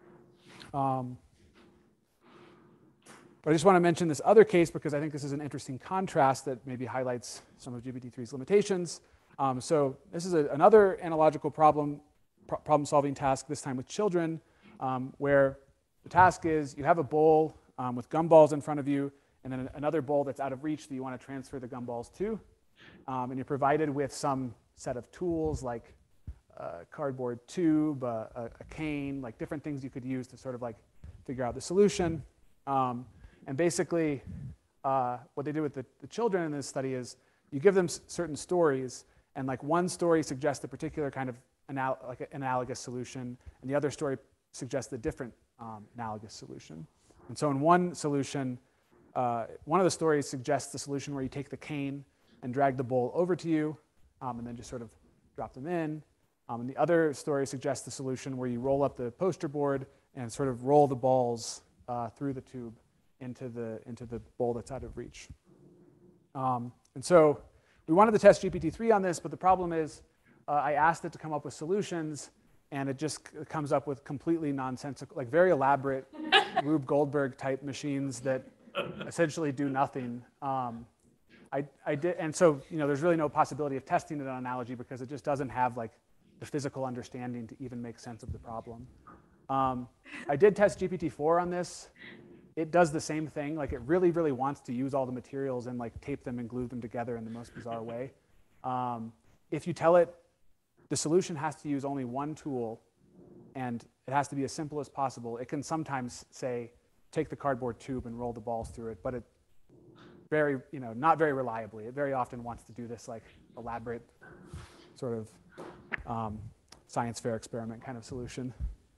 But I just want to mention this other case because I think this is an interesting contrast that maybe highlights some of GPT-3's limitations. So this is another analogical problem-solving task, this time with children, where the task is you have a bowl with gumballs in front of you, and then another bowl that's out of reach that you want to transfer the gumballs to. And you're provided with some set of tools like a cardboard tube, a cane, like different things you could use to sort of like figure out the solution. And basically, what they do with the children in this study is you give them certain stories, and like one story suggests a particular kind of analogous solution, and the other story suggest a different analogous solution. And so in one solution, one of the stories suggests the solution where you take the cane and drag the bowl over to you, and then just sort of drop them in. And the other story suggests the solution where you roll up the poster board and sort of roll the balls through the tube into the bowl that's out of reach. And so we wanted to test GPT-3 on this, but the problem is I asked it to come up with solutions, and it just comes up with completely nonsensical, like very elaborate Rube Goldberg type machines that essentially do nothing. I did, and so there's really no possibility of testing it on analogy because it just doesn't have like the physical understanding to even make sense of the problem. I did test GPT-4 on this. It does the same thing. Like it really, really wants to use all the materials and like tape them and glue them together in the most bizarre way. If you tell it the solution has to use only one tool and it has to be as simple as possible, it can sometimes say, take the cardboard tube and roll the balls through it, but it not very reliably. It very often wants to do this like elaborate sort of science fair experiment kind of solution.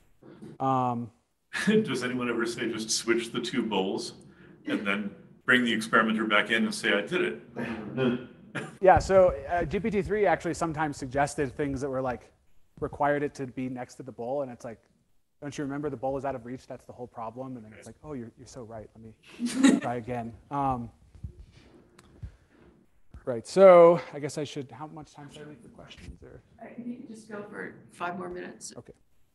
Does anyone ever say just switch the two bowls and then bring the experimenter back in and say, I did it? Yeah, so GPT-3 actually sometimes suggested things that were like, required it to be next to the bowl, and it's like, don't you remember the bowl is out of reach? That's the whole problem. And then it's like, oh, you're so right. Let me try again. Right, so I guess I should, how much time should I leave for questions? Or? I think you can just go for 5 more minutes. Okay.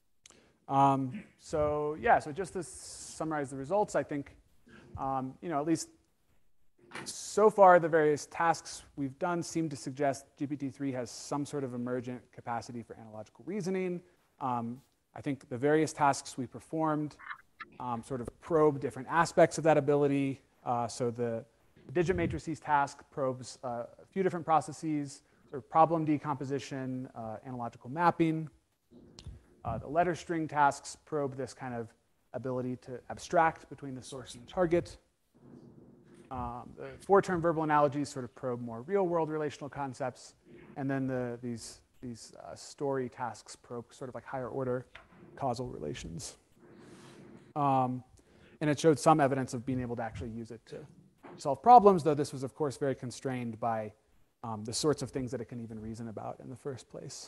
So just to summarize the results, I think, at least so far the various tasks we've done seem to suggest GPT-3 has some sort of emergent capacity for analogical reasoning. I think the various tasks we performed sort of probe different aspects of that ability. So the digit matrices task probes a few different processes, sort of problem decomposition, analogical mapping. The letter string tasks probe this kind of ability to abstract between the source and the target. The 4-term verbal analogies sort of probe more real-world relational concepts. And then these story tasks probe sort of like higher order causal relations. And it showed some evidence of being able to actually use it to solve problems, though this was, of course, very constrained by the sorts of things that it can even reason about in the first place.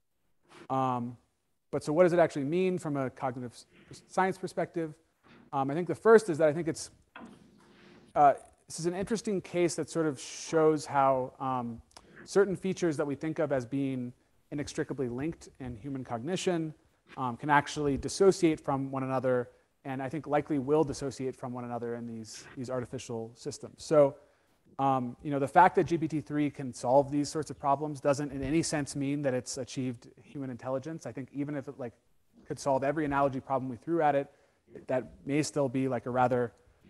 But so what does it actually mean from a cognitive science perspective? I think the first is that I think it's this is an interesting case that sort of shows how certain features that we think of as being inextricably linked in human cognition can actually dissociate from one another, and I think likely will dissociate from one another in these artificial systems. So the fact that GPT-3 can solve these sorts of problems doesn't in any sense mean that it's achieved human intelligence. I think even if it could solve every analogy problem we threw at it, that may still be like a rather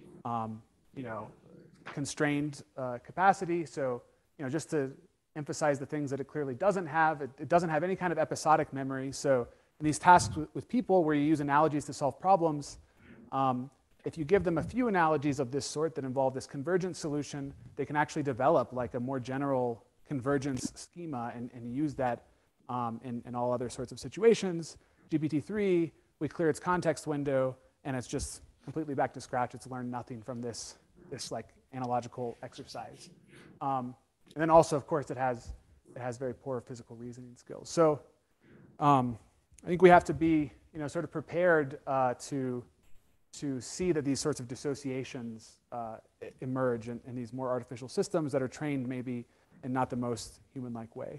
constrained capacity. So just to emphasize the things that it clearly doesn't have, it doesn't have any kind of episodic memory. So in these tasks with people where you use analogies to solve problems, if you give them a few analogies of this sort that involve this convergent solution, they can actually develop like a more general convergence schema and use that in all other sorts of situations. GPT-3, we clear its context window, and it's just completely back to scratch. It's learned nothing from this like analogical exercise. And then also, of course, it has very poor physical reasoning skills. So I think we have to be sort of prepared to see that these sorts of dissociations emerge in these more artificial systems that are trained maybe in not the most human-like way.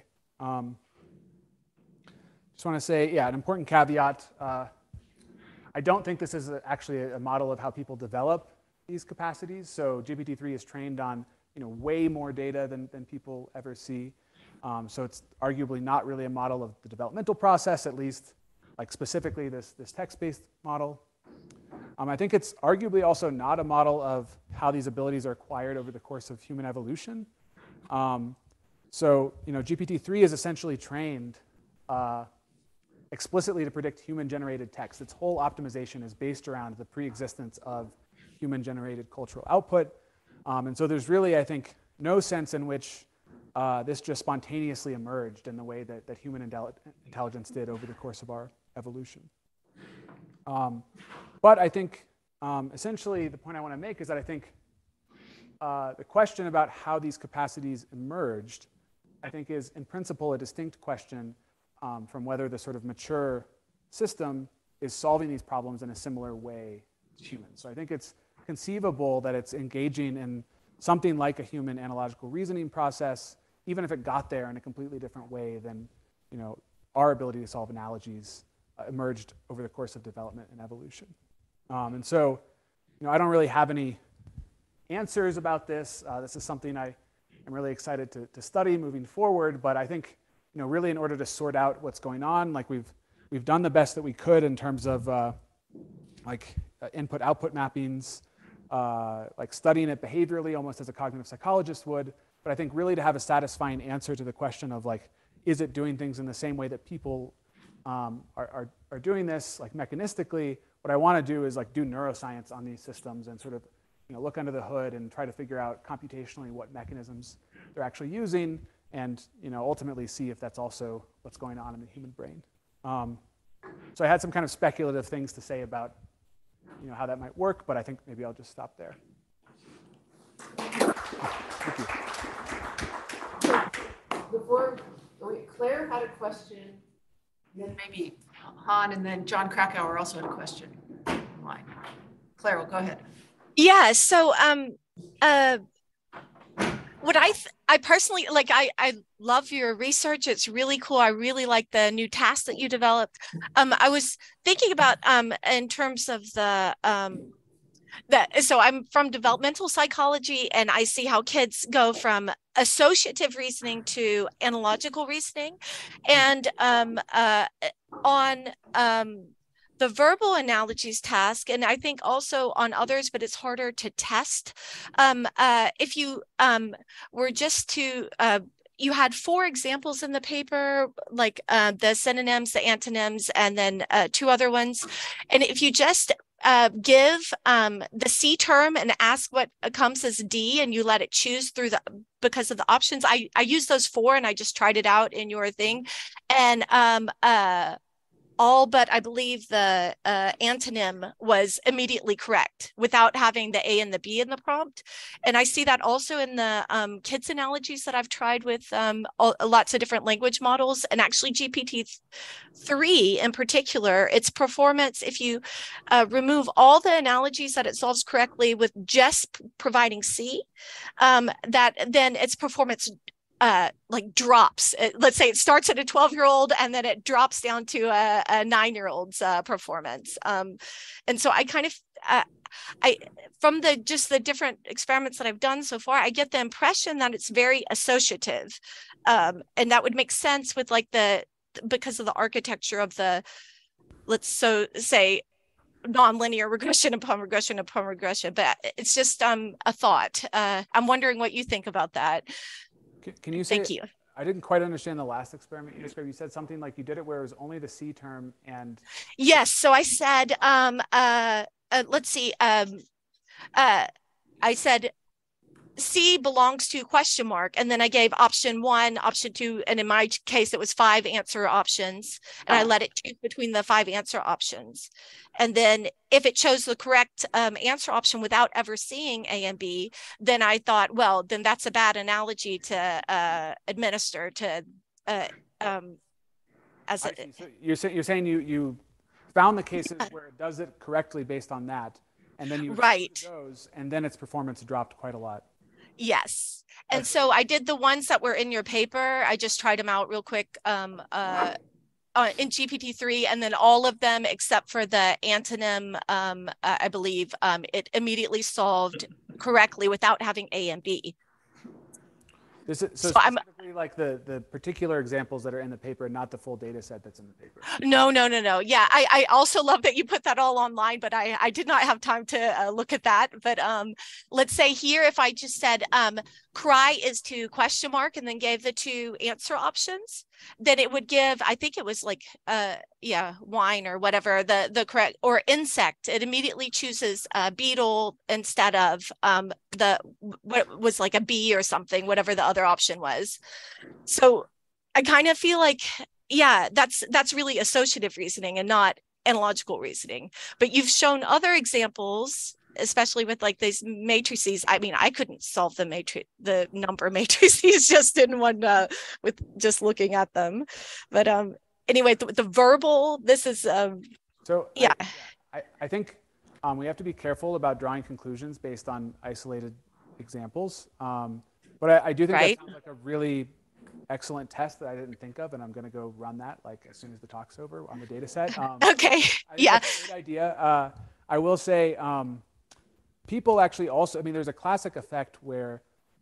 Just want to say, an important caveat. I don't think this is actually a model of how people develop these capacities. So GPT-3 is trained on way more data than people ever see. So it's arguably not really a model of the developmental process, at least like specifically this text-based model. I think it's arguably also not a model of how these abilities are acquired over the course of human evolution. So GPT-3 is essentially trained explicitly to predict human-generated text. Its whole optimization is based around the pre-existence of human-generated cultural output. And so there's really, I think, no sense in which this just spontaneously emerged in the way that human intelligence did over the course of our evolution. But I think essentially the point I want to make is that I think the question about how these capacities emerged, I think, is in principle a distinct question from whether the sort of mature system is solving these problems in a similar way to humans. So I think it's conceivable that it's engaging in something like a human analogical reasoning process, even if it got there in a completely different way than, you know, our ability to solve analogies emerged over the course of development and evolution. And so, you know, I don't really have any answers about this. This is something I am really excited to study moving forward. But I think, you know, really in order to sort out what's going on, like we've done the best that we could in terms of input-output mappings, like studying it behaviorally, almost as a cognitive psychologist would. But I think really to have a satisfying answer to the question of like, is it doing things in the same way that people are doing this, like mechanistically? What I want to do is like do neuroscience on these systems and sort of, you know, look under the hood and try to figure out computationally what mechanisms they're actually using, and, you know, ultimately see if that's also what's going on in the human brain. So I had some kind of speculative things to say about, you know, how that might work, but I think maybe I'll just stop there. Thank you. Claire had a question, then maybe Han, and then John Krakauer also had a question. Claire, well, go ahead. Yeah, so what I personally like, I love your research. It's really cool. I really like the new tasks that you developed. I was thinking about in terms of the so I'm from developmental psychology, and I see how kids go from associative reasoning to analogical reasoning, and on the verbal analogies task, and I think also on others, but it's harder to test. If you were just to, you had 4 examples in the paper, like the synonyms, the antonyms, and then 2 other ones. And if you just give the C term and ask what comes as D, and you let it choose through because of the options, I used those 4 and I just tried it out in your thing. And all but I believe the antonym was immediately correct without having the A and the B in the prompt. And I see that also in the kids analogies that I've tried with lots of different language models, and actually GPT-3 in particular, its performance, if you remove all the analogies that it solves correctly with just providing C, that then its performance like drops. Let's say it starts at a 12-year-old and then it drops down to a 9-year-old's performance. And so I kind of, from just the different experiments that I've done so far, I get the impression that it's very associative. And that would make sense with like because of the architecture of the, let's say, nonlinear regression upon regression upon regression. But it's just a thought. I'm wondering what you think about that. Can you say? Thank you. I didn't quite understand the last experiment you described. You said something like you did it where it was only the C term and. Yes. So I said, let's see. I said C belongs to question mark, and then I gave option 1, option 2, and in my case it was 5 answer options, and I let it choose between the 5 answer options. And then if it chose the correct answer option without ever seeing A and B, then I thought, well, then that's a bad analogy to administer to as a. So you're saying you found the cases where it does it correctly based on that, and then you right those, and then its performance dropped quite a lot. Yes. And so I did the ones that were in your paper. I just tried them out real quick in GPT-3, and then all of them except for the antonym, I believe it immediately solved correctly without having A and B. So specifically like the particular examples that are in the paper, not the full data set that's in the paper. No. Yeah, I also love that you put that all online, but I did not have time to look at that. But let's say here, if I just said cry is to question mark and then gave the 2 answer options, then it would give, I think it was like, wine or whatever, the correct, or insect. It immediately chooses beetle instead of what was like a bee or something, whatever the other option was. So I kind of feel like, yeah, that's really associative reasoning and not analogical reasoning. But you've shown other examples, especially with like these matrices. I mean, I couldn't solve the number matrices just in one with just looking at them. But anyway, the verbal, this is so yeah. I think we have to be careful about drawing conclusions based on isolated examples. But I do think that sounds like a really excellent test that I didn't think of, and I'm going to go run that like as soon as the talk's over on the data set. Okay, yeah. That's a great idea. I will say people actually also, I mean, there's a classic effect where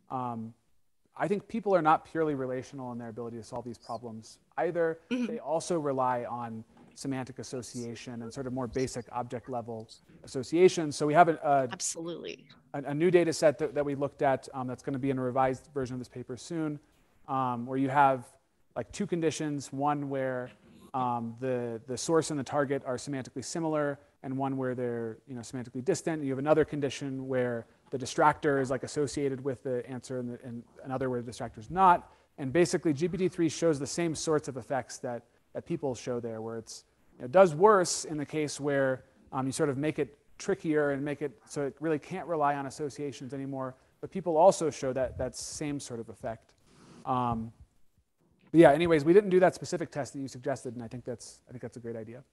I think people are not purely relational in their ability to solve these problems either. They also rely on semantic association and sort of more basic object level association. So we have absolutely a new data set that we looked at that's going to be in a revised version of this paper soon, where you have like two conditions, one where the source and the target are semantically similar, and one where they're semantically distant. You have another condition where the distractor is like associated with the answer, and another where the distractor is not. And basically, GPT-3 shows the same sorts of effects that people show there, where it does worse in the case where you sort of make it trickier and make it so it really can't rely on associations anymore. But people also show that same sort of effect. But yeah, anyways, we didn't do that specific test that you suggested, and I think that's a great idea.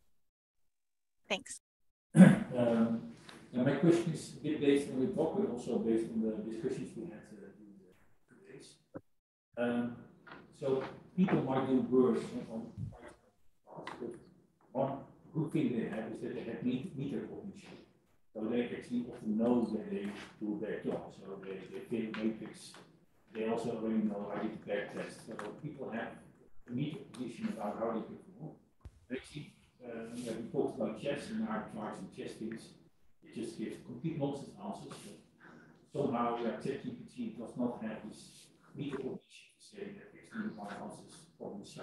Thanks. And my question is a bit based on the talk, but also based on the discussions we had during the 2 days. So people might do worse on but one good thing they have is that they have metacognition. So they actually often know that they do their job. So they fit matrix. They also already know how to backtest. So people have a metacognition about how they perform. Actually, we talked about chess and arbitrage and chess things. It just gives complete nonsense answers. But somehow ChatGPT does not have this metacognition to say that actually my answers problem so.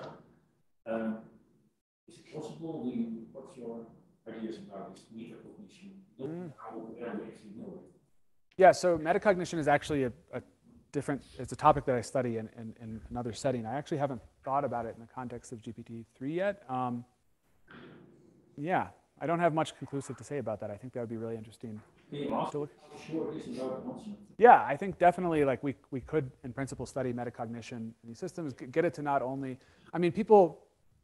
Is it possible? What's your ideas about this metacognition? How would we actually know it? Yeah, so metacognition is actually it's a topic that I study in another setting. I actually haven't thought about it in the context of GPT-3 yet. Yeah, I don't have much conclusive to say about that. I think that would be really interesting. Yeah, I think definitely like we could in principle study metacognition in these systems, get it to not only, I mean, people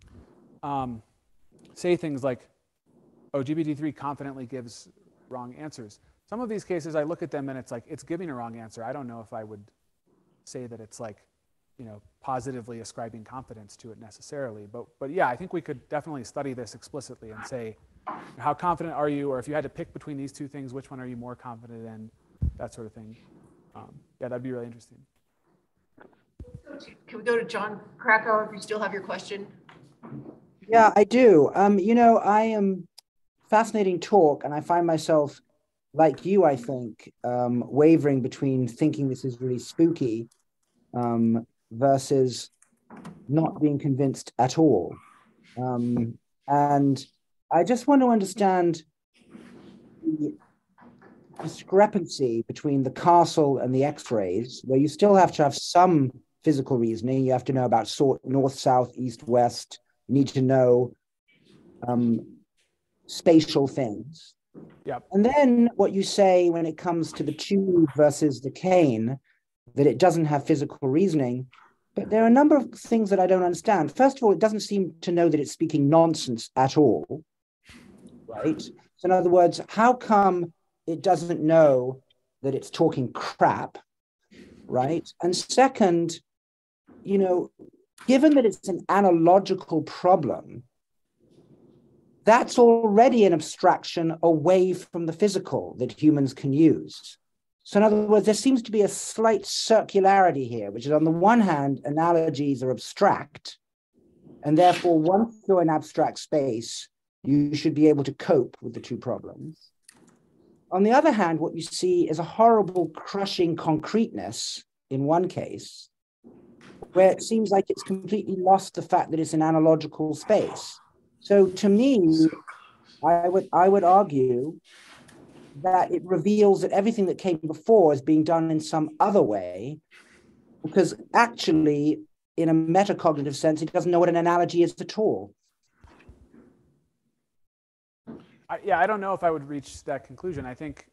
say things like, oh, GPT-3 confidently gives wrong answers. Some of these cases I look at them and it's like, it's giving a wrong answer. I don't know if I would say that it's like, positively ascribing confidence to it necessarily. But yeah, I think we could definitely study this explicitly and say, how confident are you? Or if you had to pick between these two things, which one are you more confident in? That sort of thing. Yeah, that'd be really interesting. Can we go to John Krakauer if you still have your question? Yeah, I do. I am fascinating talk, and I find myself, like you, I think, wavering between thinking this is really spooky versus not being convinced at all. And I just want to understand the discrepancy between the castle and the X-rays, where you still have to have some physical reasoning. You have to know about north, south, east, west. You need to know spatial things. Yep. And then what you say when it comes to the tube versus the cane, that it doesn't have physical reasoning. But there are a number of things that I don't understand. First of all, it doesn't seem to know that it's speaking nonsense at all, right? So in other words, how come it doesn't know that it's talking crap, right? And second, given that it's an analogical problem, that's already an abstraction away from the physical that humans can use. So in other words, there seems to be a slight circularity here, which is on the one hand, analogies are abstract, and therefore once you're in abstract space, you should be able to cope with the two problems. On the other hand, what you see is a horrible crushing concreteness in one case, where it seems like it's completely lost the fact that it's an analogical space. So to me, I would argue that it reveals that everything that came before is being done in some other way, because actually, in a metacognitive sense, it doesn't know what an analogy is at all. Yeah, I don't know if I would reach that conclusion. I think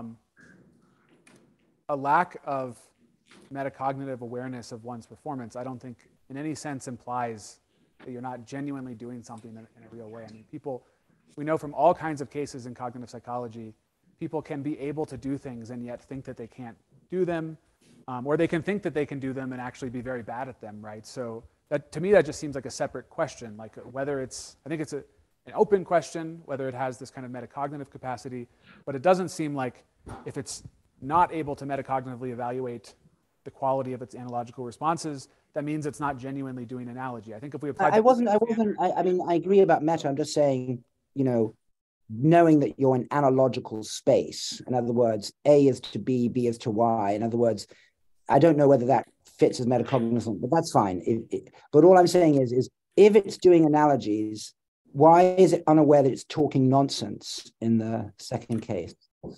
a lack of metacognitive awareness of one's performance, I don't think in any sense implies that you're not genuinely doing something in a real way. I mean, we know from all kinds of cases in cognitive psychology, people can be able to do things and yet think that they can't do them, or they can think that they can do them and actually be very bad at them, right? So that, to me, that just seems like a separate question, like whether it's, I think it's an open question, whether it has this kind of metacognitive capacity, but it doesn't seem like if it's not able to metacognitively evaluate the quality of its analogical responses, that means it's not genuinely doing analogy. I think if we apply, I mean, I agree about meta. I'm just saying, you know, knowing that you're in analogical space. In other words, A is to B, B is to Y. In other words, I don't know whether that fits as metacognizant, but that's fine. But all I'm saying is if it's doing analogies, why is it unaware that it's talking nonsense in the second case?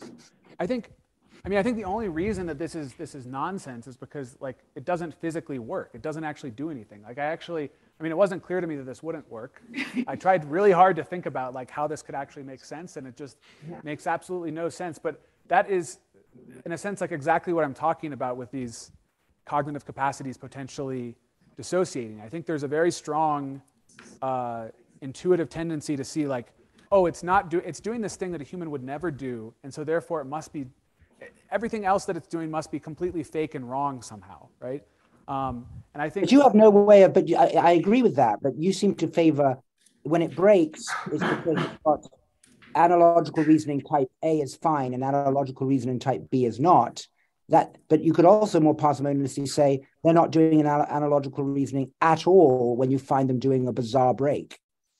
I think the only reason that this is nonsense is because like it doesn't physically work. It doesn't actually do anything. Like it wasn't clear to me that this wouldn't work. I tried really hard to think about like how this could actually make sense, and it just makes absolutely no sense. But that is, in a sense, like exactly what I'm talking about with these cognitive capacities potentially dissociating. I think there's a very strong intuitive tendency to see like, oh, it's doing this thing that a human would never do, and so therefore it must be, everything else that it's doing must be completely fake and wrong somehow, right? And I think. But you have no way of. But I agree with that. But you seem to favor when it breaks, it's because it's got analogical reasoning type A is fine and analogical reasoning type B is not. But you could also more parsimoniously say they're not doing an analogical reasoning at all when you find them doing a bizarre break.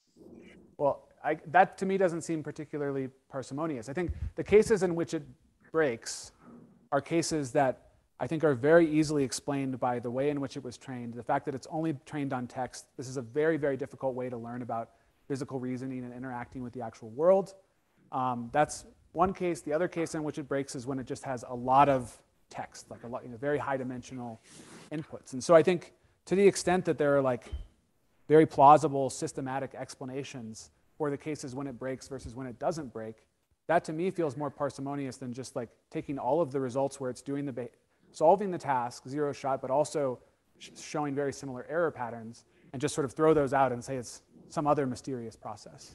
Well, that to me doesn't seem particularly parsimonious. I think the cases in which it breaks are cases that I think are very easily explained by the way in which it was trained, the fact that it's only trained on text. This is a very, very difficult way to learn about physical reasoning and interacting with the actual world. That's one case. The other case in which it breaks is when it just has a lot of text, like a lot, very high dimensional inputs. And so I think to the extent that there are like very plausible systematic explanations for the cases when it breaks versus when it doesn't break, that to me feels more parsimonious than just like taking all of the results where it's doing solving the task, zero shot, but also showing very similar error patterns, and just sort of throw those out and say it's some other mysterious process.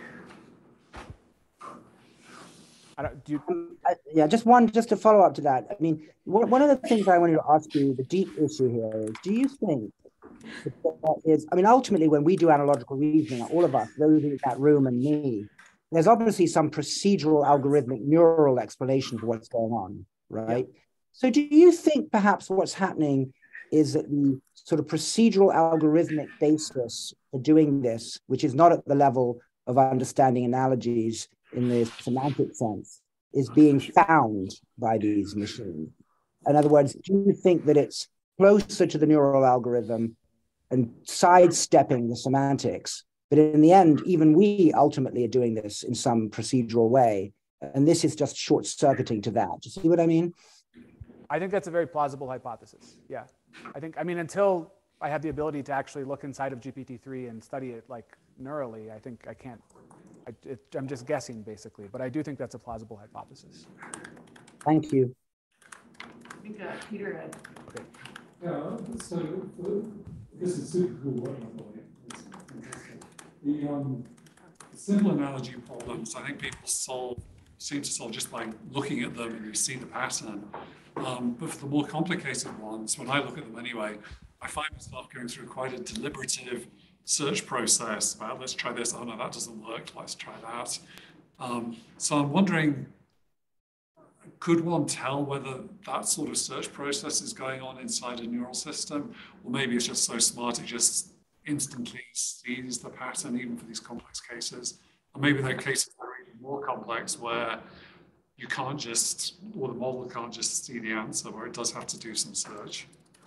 Just to follow up to that. I mean, one of the things I wanted to ask you, the deep issue here is, do you think that is, I mean, ultimately when we do analogical reasoning, all of us, those in that room and me, there's obviously some procedural algorithmic neural explanation for what's going on, right? Yeah. So do you think perhaps what's happening is that the sort of procedural algorithmic basis for doing this, which is not at the level of understanding analogies in the semantic sense, is being found by these machines? In other words, do you think that it's closer to the neural algorithm and sidestepping the semantics? But in the end, even we ultimately are doing this in some procedural way. And this is just short-circuiting to that. Do you see what I mean? I think that's a very plausible hypothesis. Yeah. I mean, until I have the ability to actually look inside of GPT-3 and study it like neurally, I think I can't, I'm just guessing basically, but I do think that's a plausible hypothesis. Thank you. I think Peter had. Okay. Yeah, so this is super cool working on it. It's fantastic. The simple analogy problems, I think people seem to solve just by looking at them and you see the pattern. But for the more complicated ones, when I look at them anyway, I find myself going through quite a deliberative search process about, let's try this, oh no, that doesn't work, let's try that. So I'm wondering, could one tell whether that sort of search process is going on inside a neural system? Or maybe it's just so smart it just instantly sees the pattern even for these complex cases? Or maybe there are cases that are even more complex where you can't just, or the model can't just see the answer, where it does have to do some search.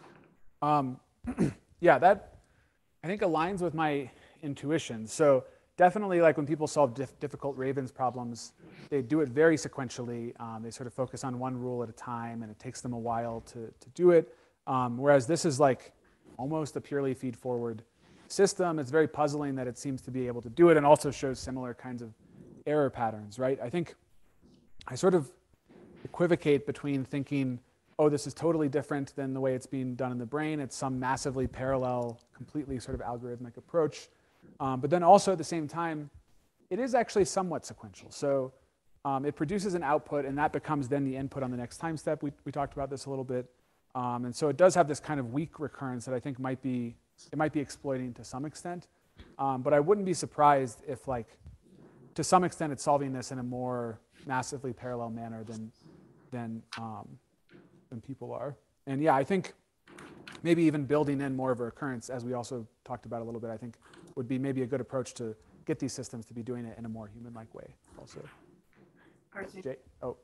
Yeah, that I think aligns with my intuition. So definitely, like when people solve difficult Ravens problems, they do it very sequentially. They sort of focus on one rule at a time, and it takes them a while to do it. Whereas this is like almost a purely feed-forward system. It's very puzzling that it seems to be able to do it, and also shows similar kinds of error patterns, right? I think I sort of equivocate between thinking, oh, this is totally different than the way it's being done in the brain. It's some massively parallel, completely sort of algorithmic approach. But then also at the same time, it is actually somewhat sequential. So it produces an output, and that becomes then the input on the next time step. We talked about this a little bit. And so it does have this kind of weak recurrence that I think might be exploiting to some extent. But I wouldn't be surprised if, like, to some extent, it's solving this in a more massively parallel manner than people are. And yeah, I think maybe even building in more of a recurrence, as we also talked about a little bit, I think would be maybe a good approach to get these systems to be doing it in a more human-like way also. Jay? Oh.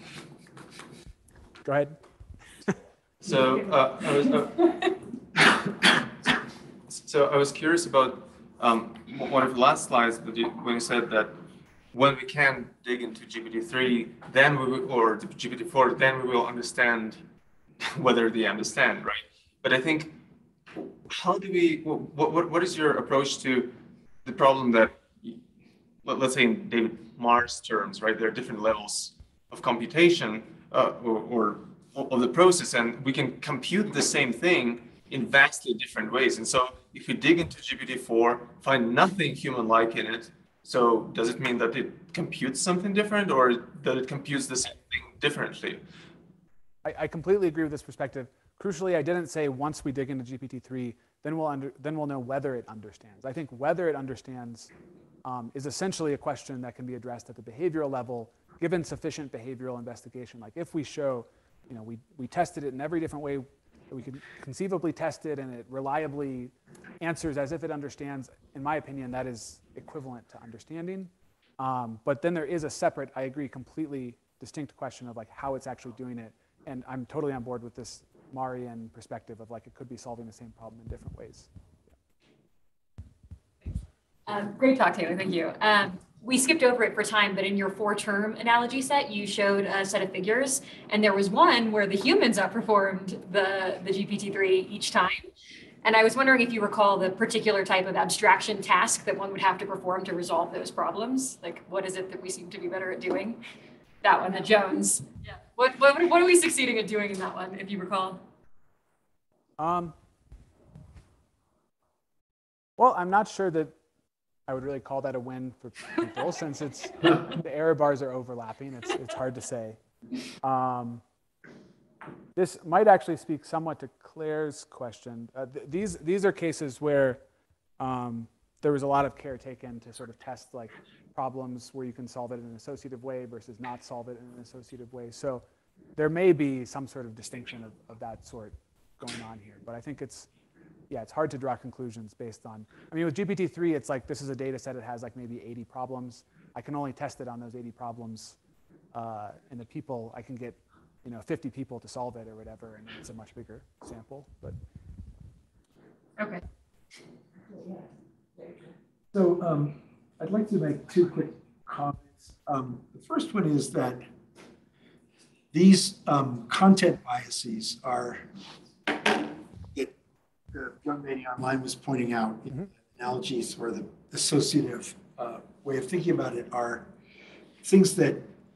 Go ahead. So I was curious about one of the last slides when you said that when we can dig into GPT-3, then we will, or the GPT-4, then we will understand whether they understand, right? But I think, how do we? What is your approach to the problem that, let's say in David Marr's terms, right? There are different levels of computation or of the process, and we can compute the same thing in vastly different ways. And so if we dig into GPT-4, find nothing human-like in it, so does it mean that it computes something different, or that it computes the same thing differently? I completely agree with this perspective. Crucially, I didn't say once we dig into GPT-3, then we'll know whether it understands. I think whether it understands is essentially a question that can be addressed at the behavioral level, given sufficient behavioral investigation. Like if we show, we tested it in every different way that we could conceivably test it, and it reliably answers as if it understands, in my opinion, that is equivalent to understanding. But then there is a separate, I agree, completely distinct question of like how it's actually doing it. And I'm totally on board with this Marian perspective of like it could be solving the same problem in different ways. Great talk, Taylor. Thank you. We skipped over it for time, but in your 4-term analogy set, you showed a set of figures, and there was one where the humans outperformed the GPT-3 each time. And I was wondering if you recall the particular type of abstraction task that one would have to perform to resolve those problems. Like, what is it that we seem to be better at doing? That one, the Jones. Yeah. What are we succeeding at doing in that one, if you recall? Well, I'm not sure that I would really call that a win for people since the error bars are overlapping. It's hard to say. This might actually speak somewhat to Claire's question. These are cases where there was a lot of care taken to sort of test like problems where you can solve it in an associative way versus not solve it in an associative way. So there may be some sort of distinction of that sort going on here. But I think it's hard to draw conclusions based on, with GPT-3, it's like this is a data set, it has like maybe 80 problems. I can only test it on those 80 problems. And the people, I can get 50 people to solve it or whatever, and it's a much bigger sample. But okay. So I'd like to make 2 quick comments. The first one is that these content biases are, that the young lady online was pointing out, analogies or the associative way of thinking about it are things that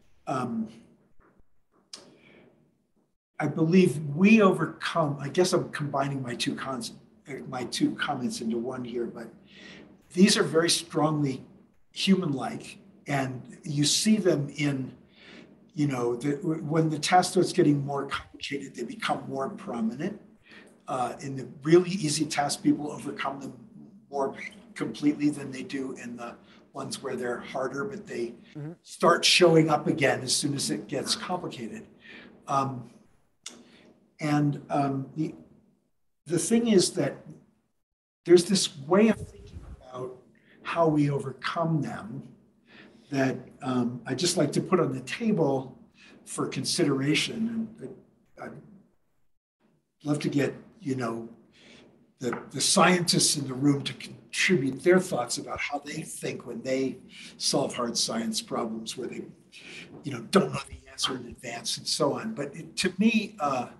I believe we overcome. I guess I'm combining my two comments into one here, but these are very strongly human-like, and you see them in, when the task starts getting more complicated, they become more prominent. In the really easy tasks, people overcome them more completely than they do in the ones where they're harder, but they start showing up again as soon as it gets complicated. The thing is that there's this way of thinking about how we overcome them that I just like to put on the table for consideration. And I'd love to get, the scientists in the room to contribute their thoughts about how they think when they solve hard science problems where they, don't know the answer in advance and so on. But to me,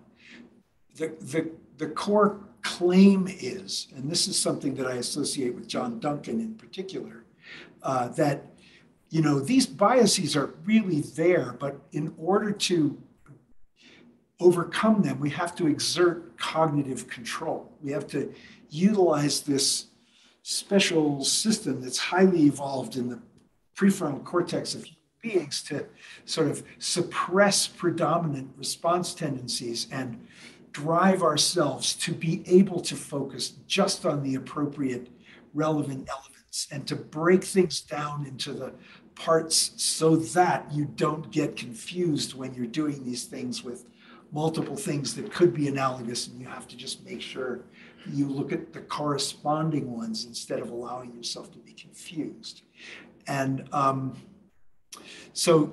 the core claim is, and this is something that I associate with John Duncan in particular, that you know, these biases are really there, but in order to overcome them, we have to exert cognitive control. We have to utilize this special system that's highly evolved in the prefrontal cortex of human beings to sort of suppress predominant response tendencies and drive ourselves to be able to focus just on the appropriate relevant elements and to break things down into the parts so that you don't get confused when you're doing these things with multiple things that could be analogous, and you have to just make sure you look at the corresponding ones instead of allowing yourself to be confused. And so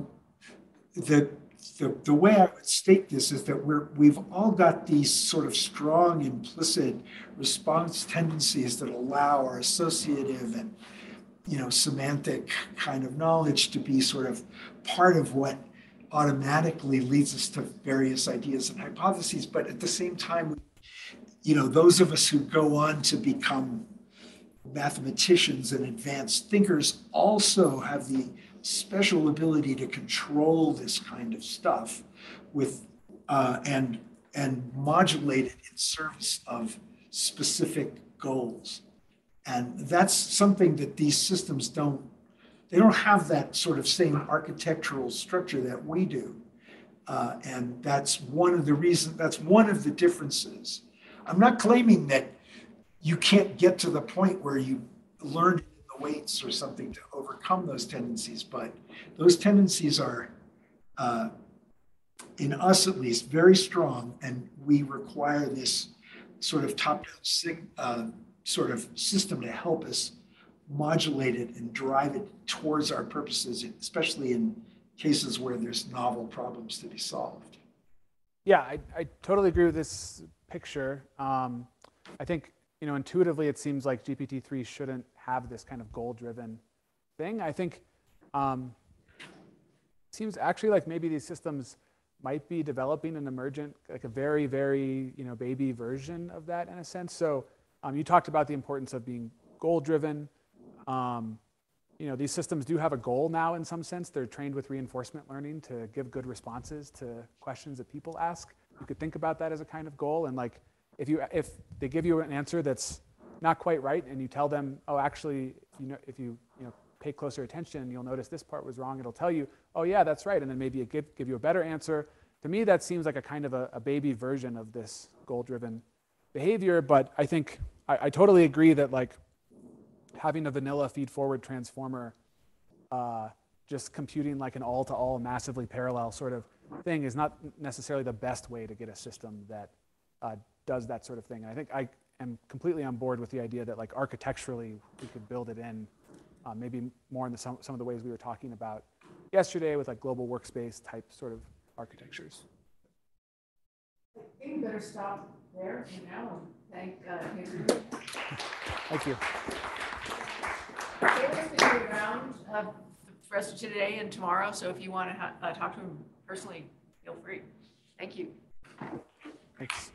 the way I would state this is that we've all got these sort of strong implicit response tendencies that allow our associative and, you know, semantic kind of knowledge to be sort of part of what automatically leads us to various ideas and hypotheses. But at the same time, you know, those of us who go on to become mathematicians and advanced thinkers also have the special ability to control this kind of stuff with and modulate it in service of specific goals. And that's something that these systems they don't have that sort of same architectural structure that we do. And that's one of the differences. I'm not claiming that you can't get to the point where you learn in the weights or something to overcome those tendencies, but those tendencies are, in us at least, very strong, and we require this sort of top-down sort of system to help us modulate it and drive it towards our purposes, especially in cases where there's novel problems to be solved. Yeah, I totally agree with this picture. I think, you know, intuitively it seems like GPT-3 shouldn't have this kind of goal-driven thing. I think it seems actually like maybe these systems might be developing an emergent, like a very, very, you know, baby version of that in a sense. So you talked about the importance of being goal-driven. You know, these systems do have a goal now in some sense. They're trained with reinforcement learning to give good responses to questions that people ask. You could think about that as a kind of goal. And like, if they give you an answer that's not quite right and you tell them, oh, actually, you know, if you pay closer attention, you'll notice this part was wrong. It'll tell you, oh yeah, that's right. And then maybe it give you a better answer. To me, that seems like a kind of a baby version of this goal-driven behavior. But I think I totally agree that like having a vanilla feed-forward transformer, just computing like an all-to-all massively parallel sort of thing is not necessarily the best way to get a system that does that sort of thing. And I think I am completely on board with the idea that like architecturally we could build it in maybe more in some of the ways we were talking about yesterday with like global workspace type sort of architectures. I think we better stop there for now and thank Taylor. Thank you. Taylor's going to be around the rest of today and tomorrow, so if you want to talk to him personally, feel free. Thank you. Thanks.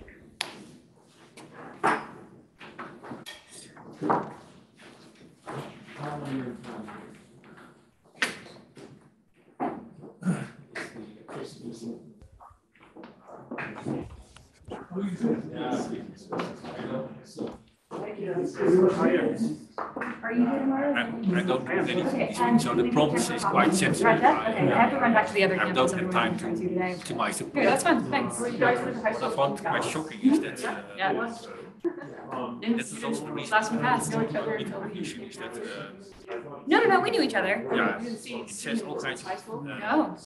Are you here tomorrow? I don't have anything, so the prompt is quite sensitive. Okay, I have to run back to the other I campus. don't have time to my support. Okay, that's fine, thanks. What I found quite shocking is that Yeah, it was. this is also the reason Last one passed. issue is that No, we knew each other. yeah, it says all kinds of No.